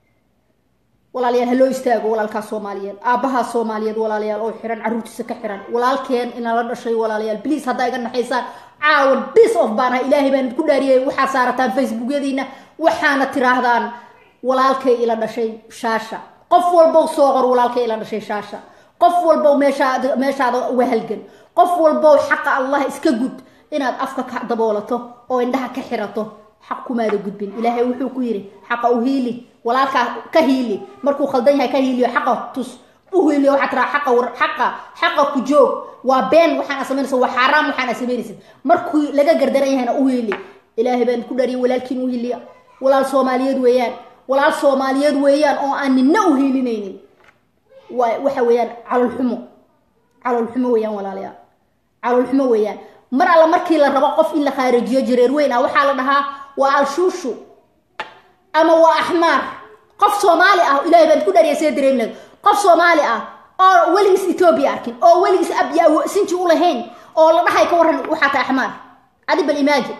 walaalayaal haloo istaago walaalka Soomaaliyeed aabaha Soomaaliyeed walaalayaal oo xiran caruurtiisa ka xiran walaalkeen in la dhashay walaalayaal please hadda iga naxaysan caawan piece of bana ilaahay baan ku dhaariyay waxa saarataan facebookyadiina waxaana tiraahdaan walaalkay ila dhashay shaasha qof walba soo qor walaalkay ila dhashay shaasha qof walba meesha meeshaada uga halgan qof walba xaq Allah iska gud inaad afka ka daboolato oo indhaha ka xirato xaq kumaada gudbin ilaahay wuxuu ku yiri xaq u hiili walaalka ka hiili markuu khaldan yahay ka hiiliyo xaq tus u hiiliyo waxa tira xaq war xaq xaq ku joog waa been waxaan sameynaysaa waa xaraam waxaan sameynaysaa markuu laga gardaran yahayna u hiili ilaahay baan ku dhariyo walaalkiin u hiiliya walaal Soomaaliyeed weeyaan walaal Soomaaliyeed weeyaan oo aan ninna u hiilinaynin waxa weeyaan calol xumo calol xumo weeyaan walaalayaal calol xumo weeyaan mar alla markii la rabo qof in la kharijiyo jareer weyn ah waxa la dhahaa waa alshushu ama waa ahmar qof Soomaali ah ilaahay baan ku dhariyay dareemnaa qof Soomaali ah oo weligiis Ethiopia arkin oo weligiis abya sinji u lahayn oo la dhahay ka waran waxa ta ahmar adi bal imagine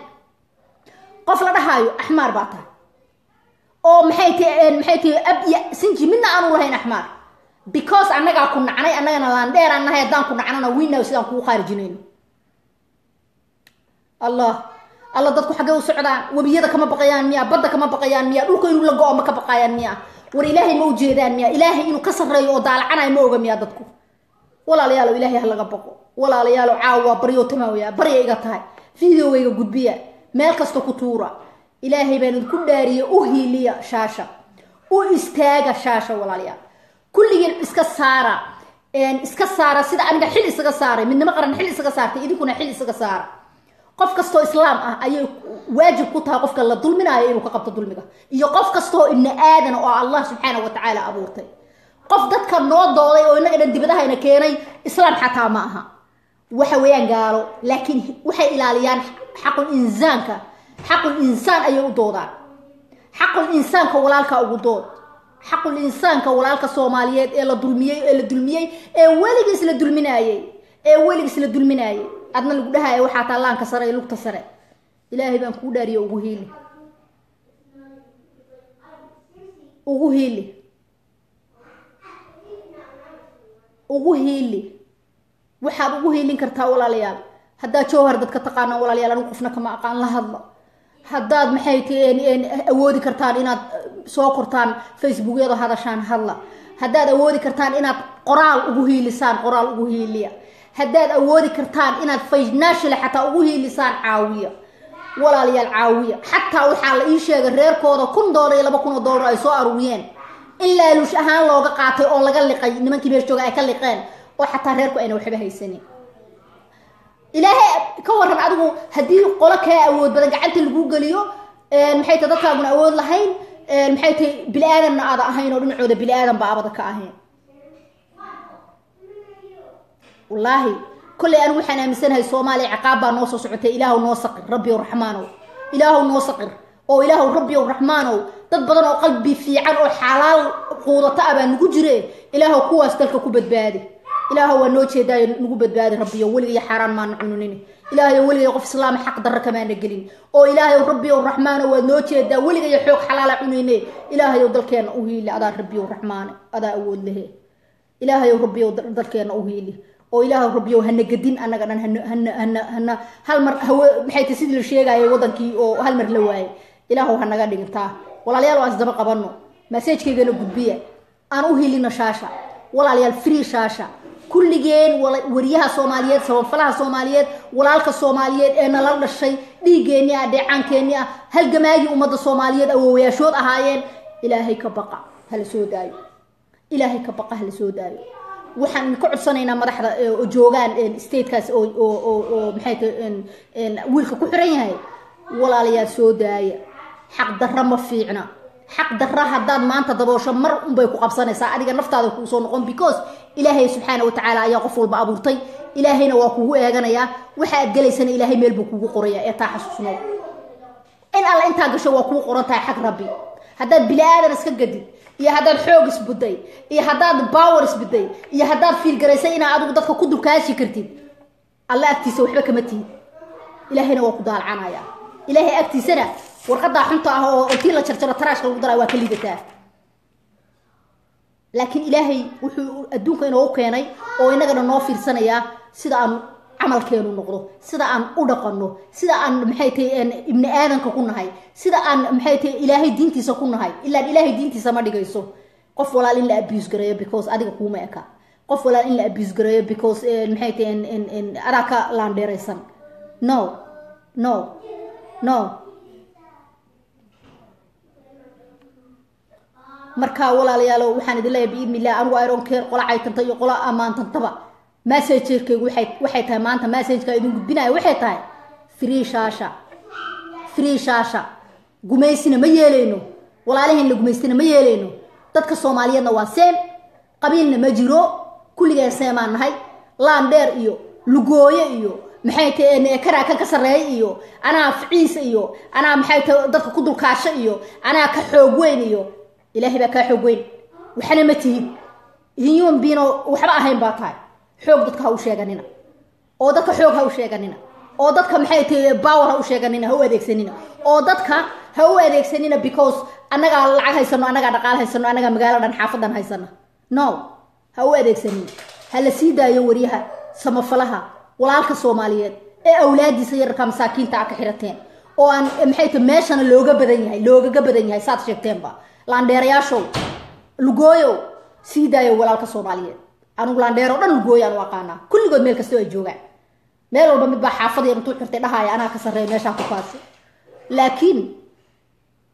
qof la dhahayo ahmar baa tahay oo maxay tahay maxay tahay abya sinji midna aanu lahayn ahmar because annaga ku nacnay annagana laan dheer annahay hadaan ku nacnana wiina sidaan ku khaarijinayno Allah الله dadku xagee u socdaan wabiyada kama baqayaan miya badda kama baqayaan miya dhulka inuu la go'o ma ka baqayaan miya war ilaahay ma u jeedaan miya ilaahay inuu ka sareeyo oo daalacanaay ma oga miya dadku walaalayaal ilaahay ha laga baqo walaalayaal caawa baryo tamaawiya baryo iga tahay fiidiyowayga gudbiya meel kasta ku tuura ilaahay baan ku dhaariyo u hiiliya shaasha u istaaga shaasha walaalayaal kulligeen iska saara een iska saara sida aniga xil isaga saaray midnimo qaran xil isaga saartay idinkuna xil isaga saara qof kasto islaam ah ayay waajib ku tahay qofka la dulminayo inuu ka qabto dulmiga iyo qof kasto ibn aadan oo Allah subhanahu wa ta'ala abuurtay qof dadka noo dooday oo inaga dhan dibadaha ina keenay islaam xataa ma aha waxa weeyaan gaalo laakiin waxay ilaaliyaan xaqul insaanka xaqul insaan ayay u doodaan xaqul insaanka walaalka ugu dood xaqul insaanka walaalka Soomaaliyeed ee la dulmiyay ee la dulmiyay ee waligiis la dulminaayay ee waligiis la dulminaayay adna lagu dhahay waxa taalaanka sare ee lugta sare ilaahay baan ku dhaariyo ugu heeli ugu heeli ugu heeli waxaad ugu heelin kartaa walaalayaal haddaa joohar dadka taqaanaan walaalayaal anigu qofna kama aqaan la hadla haddaad maxay tiin awoodi kartaan inaad soo kortaan facebookyada hadashaan hadla haddaad awoodi kartaan inaad qoraal ugu heelisaan qoraal ugu heeliya haddaad awoodi kartaan inaad financial xataa ugu heelisaan caawiya walaalayaal caawiya xataa waxaa la ii sheegay reerkooda kun doolar iyo laba kun oo doolar ay soo aruuriyeen ilaa luush ahaan looga qaatay oo laga liqay nimankii meesha jooga ay ka liqeen oo xataa reerku ayna waxba haysanin ilaahay ka waran adigu hadii qolo ka awood badan gacanta lagu galiyo ee maxay tahay dadkaaguna awood lahayn ee maxay tahay bil aadanna aad ahayn oo dhinacooda bil aadan ba abada ka ahayn wallahi kulli aan waxaan aaminsanahay Soomaali ciqaab baa noo soo socotay ilaahu noo saqir rabbi rahmaano ilaahu noo saqir oo ilaahu rabbi rahmaano dad badan oo qalbi fiican oo xalaal quudata abaan nugu jire ilaahu kuwaas dalka ku badbaadi ilaahu waa noo jeeday nugu badbaadi rabbi waliga xaraan ma nacuninin ilaahu waliga qof islaam xaq darro kama nagelin oo ilaahu rabbi rahmaano waa noo jeeday waliga xoog xalaal cunine ilaahu dalkeena u hiili adaa rabbi rahmaano adaa awood leh ilaahu rabbi dalkeena u hiili oo ilaahu rabbi hana gadin anaga dhan hana hana hal mar maxay tahay sidii la sheegay wadankii oo hal mar la waayay ilaahu hanaga dhigtaa walaalayaal waa isdaba qabano message-keygana gudbiya aan u helina shaasha walaalayaal free shaasha kulligeen wariyaha Soomaaliyeed sababfalaha Soomaaliyeed walaalka Soomaaliyeed ee nala dhashay dhiigeeni ah deecaankeeni ah halgamaagi umada Soomaaliyeed awoowayaashood ahaayeen ilaahay ka baqa hal soo daayo ilaahay ka baqa hal soo daayo waxaan ku codsanaynaa madaxda oo joogan state-kaas oo oo maxay tahay wiilka ku xiran yahay walaalayaal soo daaya xaq darro ma fiicna xaq darro haddaad maanta daboosho mar un bay ku qabsanaysaa adiga naftaada ku soo noqon because ilaahay subhanahu wa ta'ala ayaa qof walba abuurtay ilaahayna waa kugu eeganaya waxa aad galeysana ilaahay meel buu kugu qoraya ee taa xasuusno in alla inta gasho waa kugu qoran tahay xaq rabbi haddaad bilaadan iska gadid iyo haddaad xoog isbuday iyo haddaad power isbuday iyo haddaad feel garaysay in aad dadka ku dulkaashi kartid alla agtiisa waxba kama tiid ilaahayna waa ku daalcanaya ilaahay agtiisana warqada xunta ah oo intii la jarjaro taraashka lagu daray waa ka liidataa laakiin ilaahay wuxuu adduunka inoo keenay oo inagana noo fiirsanaya sida aan camalkeenu noqdo sida aan u dhaqano sida aan maxay tahay ibn aadanka ku nahay sida aan maxay tahay ilaahay diintiisa ku nahay ilaa ilaahay diintiisa ma dhigayso qof walaal in la abuse gareeyo because adiga kuuma eka qof walaal in la abuse gareeyo because maxay tahay in in araka laan dheeraysan no no no marka walaalayaal waxaan idin leeyahay biidnillah anigu iron care qola caytanta iyo qola amaantantaba message-keegu waxay waxay tahay maanta message-ka idin gudbinayo waxay tahay free shaasha free shaasha gumeysina ma yeelayno walaalaheena la gumeysina ma yeelayno dadka Soomaaliyeedna waa same qabiilna ma jiro kulliga seemaan nahay laan dheer iyo lugooye iyo maxay tahay karaakan ka sareey iyo ana ficiis iyo ana maxay tahay dadka ku dulkaasho iyo ana ka xoog weyn iyo ilaahay ba ka xoog weyn waxana ma tihid human being waxba ahayn baa tahay xoog dadka ha u sheeganina oo dadka xoog ha u sheeganina oo dadka maxay tahay power ha u sheeganina ha u adeegsanina oo dadka ha u adeegsanina because anaga lacag haysano anaga dhaqaal haysano anaga magaaladan xaafadan haysano no ha u adeegsanina hal sii daayo wariyaha samafalaha walaalka Soomaaliyeed ee awlaadiisa yarka masaakiinta ka xirateen oo aan maxay tahay meeshana looga badan yahay looga badan yahay saad sheegteenba laandheerayaasho lugooyo sii daayo walaalka Soomaaliyeed anu laandheero dhan lugooyo aan waqaana kulligood meel kasta ay joogaan meel walba mid baa xaafad yar intuu xirtay dhahaaya anaa ka sareey meesha ku kaasi laakiin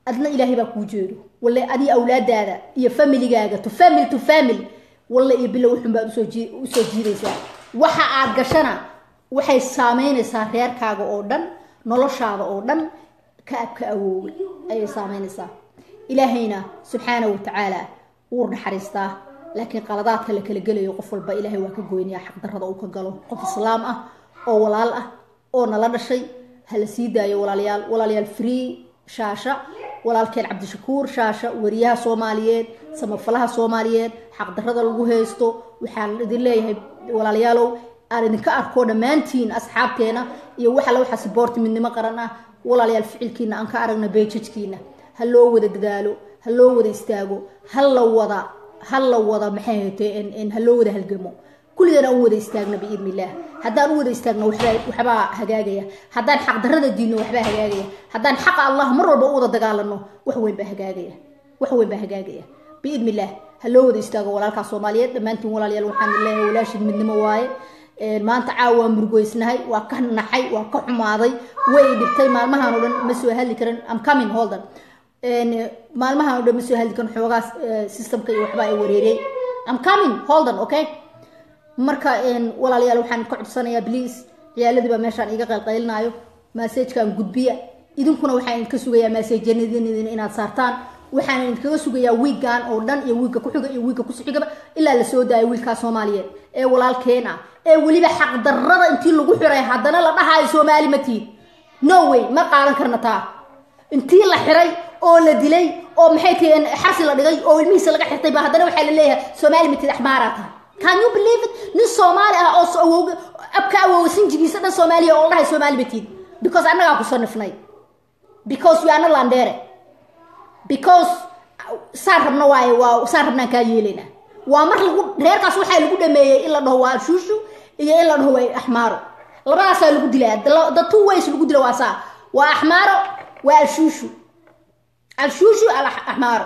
adna ilaahay baa kuu jeedo walle adii awlaadaada iyo familygaaga to family to family walle iyo bilow wuxun baad usoo jii usoo jiidaysaa waxa aad gashana waxay saameynaysaa reerkaaga oo dhan noloshaada oo dhan ka abka awooway ayay saameynaysaa ilaahayna subxaanahu watacaala wuu naxariistaa laakiin qaladaadka la kala gelayo qof walba ilaahay waa ka goynayaa xaq darrada uu ka galo qof islaam ah oo walaal ah oo nala dhashay hala sii daayo walaalayaal walaalayaal free shaasha walaalkeen cabdishakuur shaasha wariyaha Soomaaliyeed samafalaha Soomaaliyeed xaq darrada lagu haysto waxaan idin leeyahay walaalayaalow aan idinka arko dhamaantiin asxaabteena iyo waxa la waxa support midnimo qaran ah walaalayaal ficilkiina aan ka aragna beejajkiina hal loo wada dadaalo hal loo wada istaago hal la wada hal la wada maxay haytay in in hal loo wada halgamo kulligeena aan wada istaagna biidnillah haddaan wada istaagna waxba waxba hagaagaya haddaan xaq darrada diino waxba hagaagaya haddaan xaq Allah mar walba u wada dagaalano wax weyn ba hagaagaya wax weyn ba hagaagaya biidnillah hal loo wada istaago walaalka Soomaaliyeed dhamaantiin walaalayaal waxaan leeyahay walaashin midnimo waaye maanta caawa murgoysnahay waa ka naxay waa ka xumaaday way dhibtay maalmahan oo dhan ma soo heli karin am coming hold on een maalmahan oo dhan ma soo heli karin xoogaas systemka iyo waxba ay wareeray am coming hold on okay marka een walaalayaal waxaan ka codsanayaa please ciyaaladii ba meeshaan iga qalqaylnaayo message-kan gudbiya idinkuna waxaan ka sugayaa message-yadin inaad saartaan waxaan kaga sugayaa week-gan oo dhan iyo week-ka ku xiga iyo week-ka ku xigaba ilaa la soo daayo wiilka Soomaaliyeed ee walaalkeena ee waliba xaq darrada intii lagu xiray hadana la dhahayo Soomaali ma tiin no way ma qaadan karna taa intii la xiray oo la dilay oo maxay tahay xasi la dhigay oo ilmihiisa laga xirtay ba hadana waxa la leeyahay Soomaali ma tiin axmaarata can you believe it nin Soomaali ah oo soo abka oo sinjigiisa dhan Soomaaliya oo dhahay Soomaali ma tiin because anaga ku sanifnay because we are not landere because saarabna waay waa saarabna ka yeelina waa mar lagu reerkaas waxa lagu dhameeyay in la dhaho waa shushu iyo in la dhaho way ahmaaro labadaas lagu dilaa the two ways lagu dilo waa saa waa ahmaaro waa shushu al shushu al ahmaaro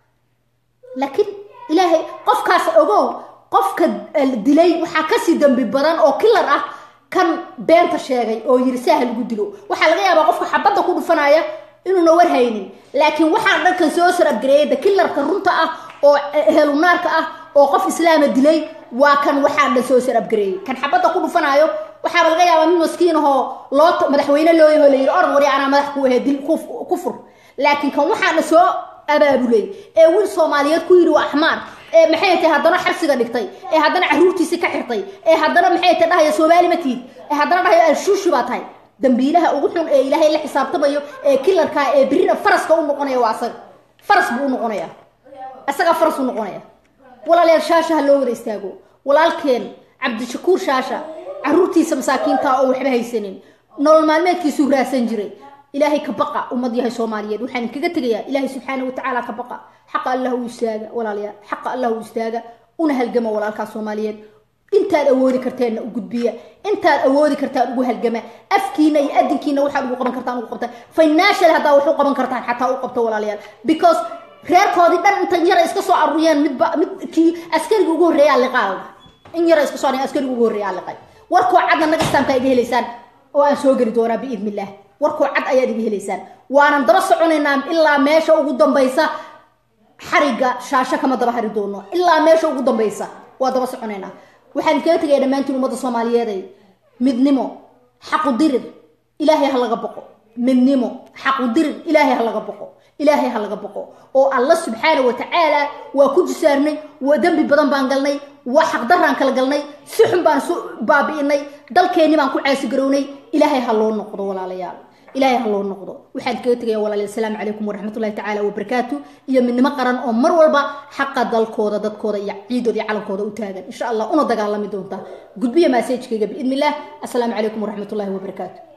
laakiin ilaahay qofkaas ogow qofka dilay waxa ka sii dambi badan oo killer ah kan beenta sheegay oo yiri sahal lagu dilo waxa laga yaabaa qofka xabada ku dhufanaya inuu na war haynin laakiin waxaan dhankan soo sar upgrade killerka runta ah oo helunaarka ah oo qof islaam dilay waa kan waxaan dhan soo sar upgrade kan xabada ku dhufanayo waxa laga yaabaa mid maskiin oo loo madaxweyne loo yahay leeyahay or wari ana madax ku yahay dil kufur laakiin kan waxaan soo abaabulay ee wiil Soomaaliyeed ku yiri waa ahmaan ee maxay tahay hadana xabsiga dhigtay ee hadana caruurtiisa ka xirtay ee hadana maxay tahay dhahay Soomaali ma tiid ee hadana dhahay al-shushu baa tahay dambiilaha ugu xun ee Ilaahay la xisaabtamayo ee killerka ee birina faraska u noqonaya waa asag faras buu noqonaya asaga faras u noqonaya walaalayaal shaasha loo wada istaago walaalkeen cabdishakuur shaasha caruurtiisa masaakiinta oo waxba haysanin nolol maalmeedkiisu raasan jiray Ilaahay ka baqa ummad yahay Soomaaliyeed waxaan kaga tagayaa Ilaahay subxaanahu wa ta'ala ka baqa xaq Allah uu istaaga walaalayaal xaq Allah uu istaaga una halgama walaalka Soomaaliyeed intaad awoodi karteen u gudbiya intaad awoodi kartaan ugu halgama afkiina iyo adinkiina waxa ugu qaban kartaan ugu qabta financial hada wax u qaban kartaan xataa u qabto walaalayaal because reerkoodii dhan inta yar iska soo aruriyaan mid mid ki askariga ugu horeeyaa liqaal in yar iska soo aruriyaan askariga ugu horeeyaa liqaal warkoo cadna naga istaamka ay heleysaan oo aan soo gari doonaa biidnillah warkoo cad ayaad iga heleysaan waanan daba soconaynaa ilaa meesha ugu dambaysa xariga shaasha kama daba hari doono ilaa meesha ugu dambaysa waa daba soconaynaa waxaan kaga tagay dhamaantiin ummadda Soomaaliyeed midnimo xaq u dirir ilaahay ha laga baqo midnimo xaq u dirir ilaahay ha laga baqo ilaahay ha laga baqo oo Allah subhanahu wa ta'ala waa ku jisaarnay waa dambi badan baan galnay waa xaq daraan kala galnay si xun baan soo baabiinay dalkeeni baan ku caasi garownay ilaahay ha loo noqdo walaalayaal ilaahay ha loo noqdo waxaan kaga tagay walaalayaal assalaamu calaykum waraxmatullaahi ta'ala wa barakaatuh iyo midnimo qaran oo mar walba xaqa dalkooda dadkooda iyo ciidooda iyo calankooda u taagan insha Allah una dagaalami doonta gudbiya message-kayga biidnillah assalaamu calaykum waraxmatullaahi wa barakaatuh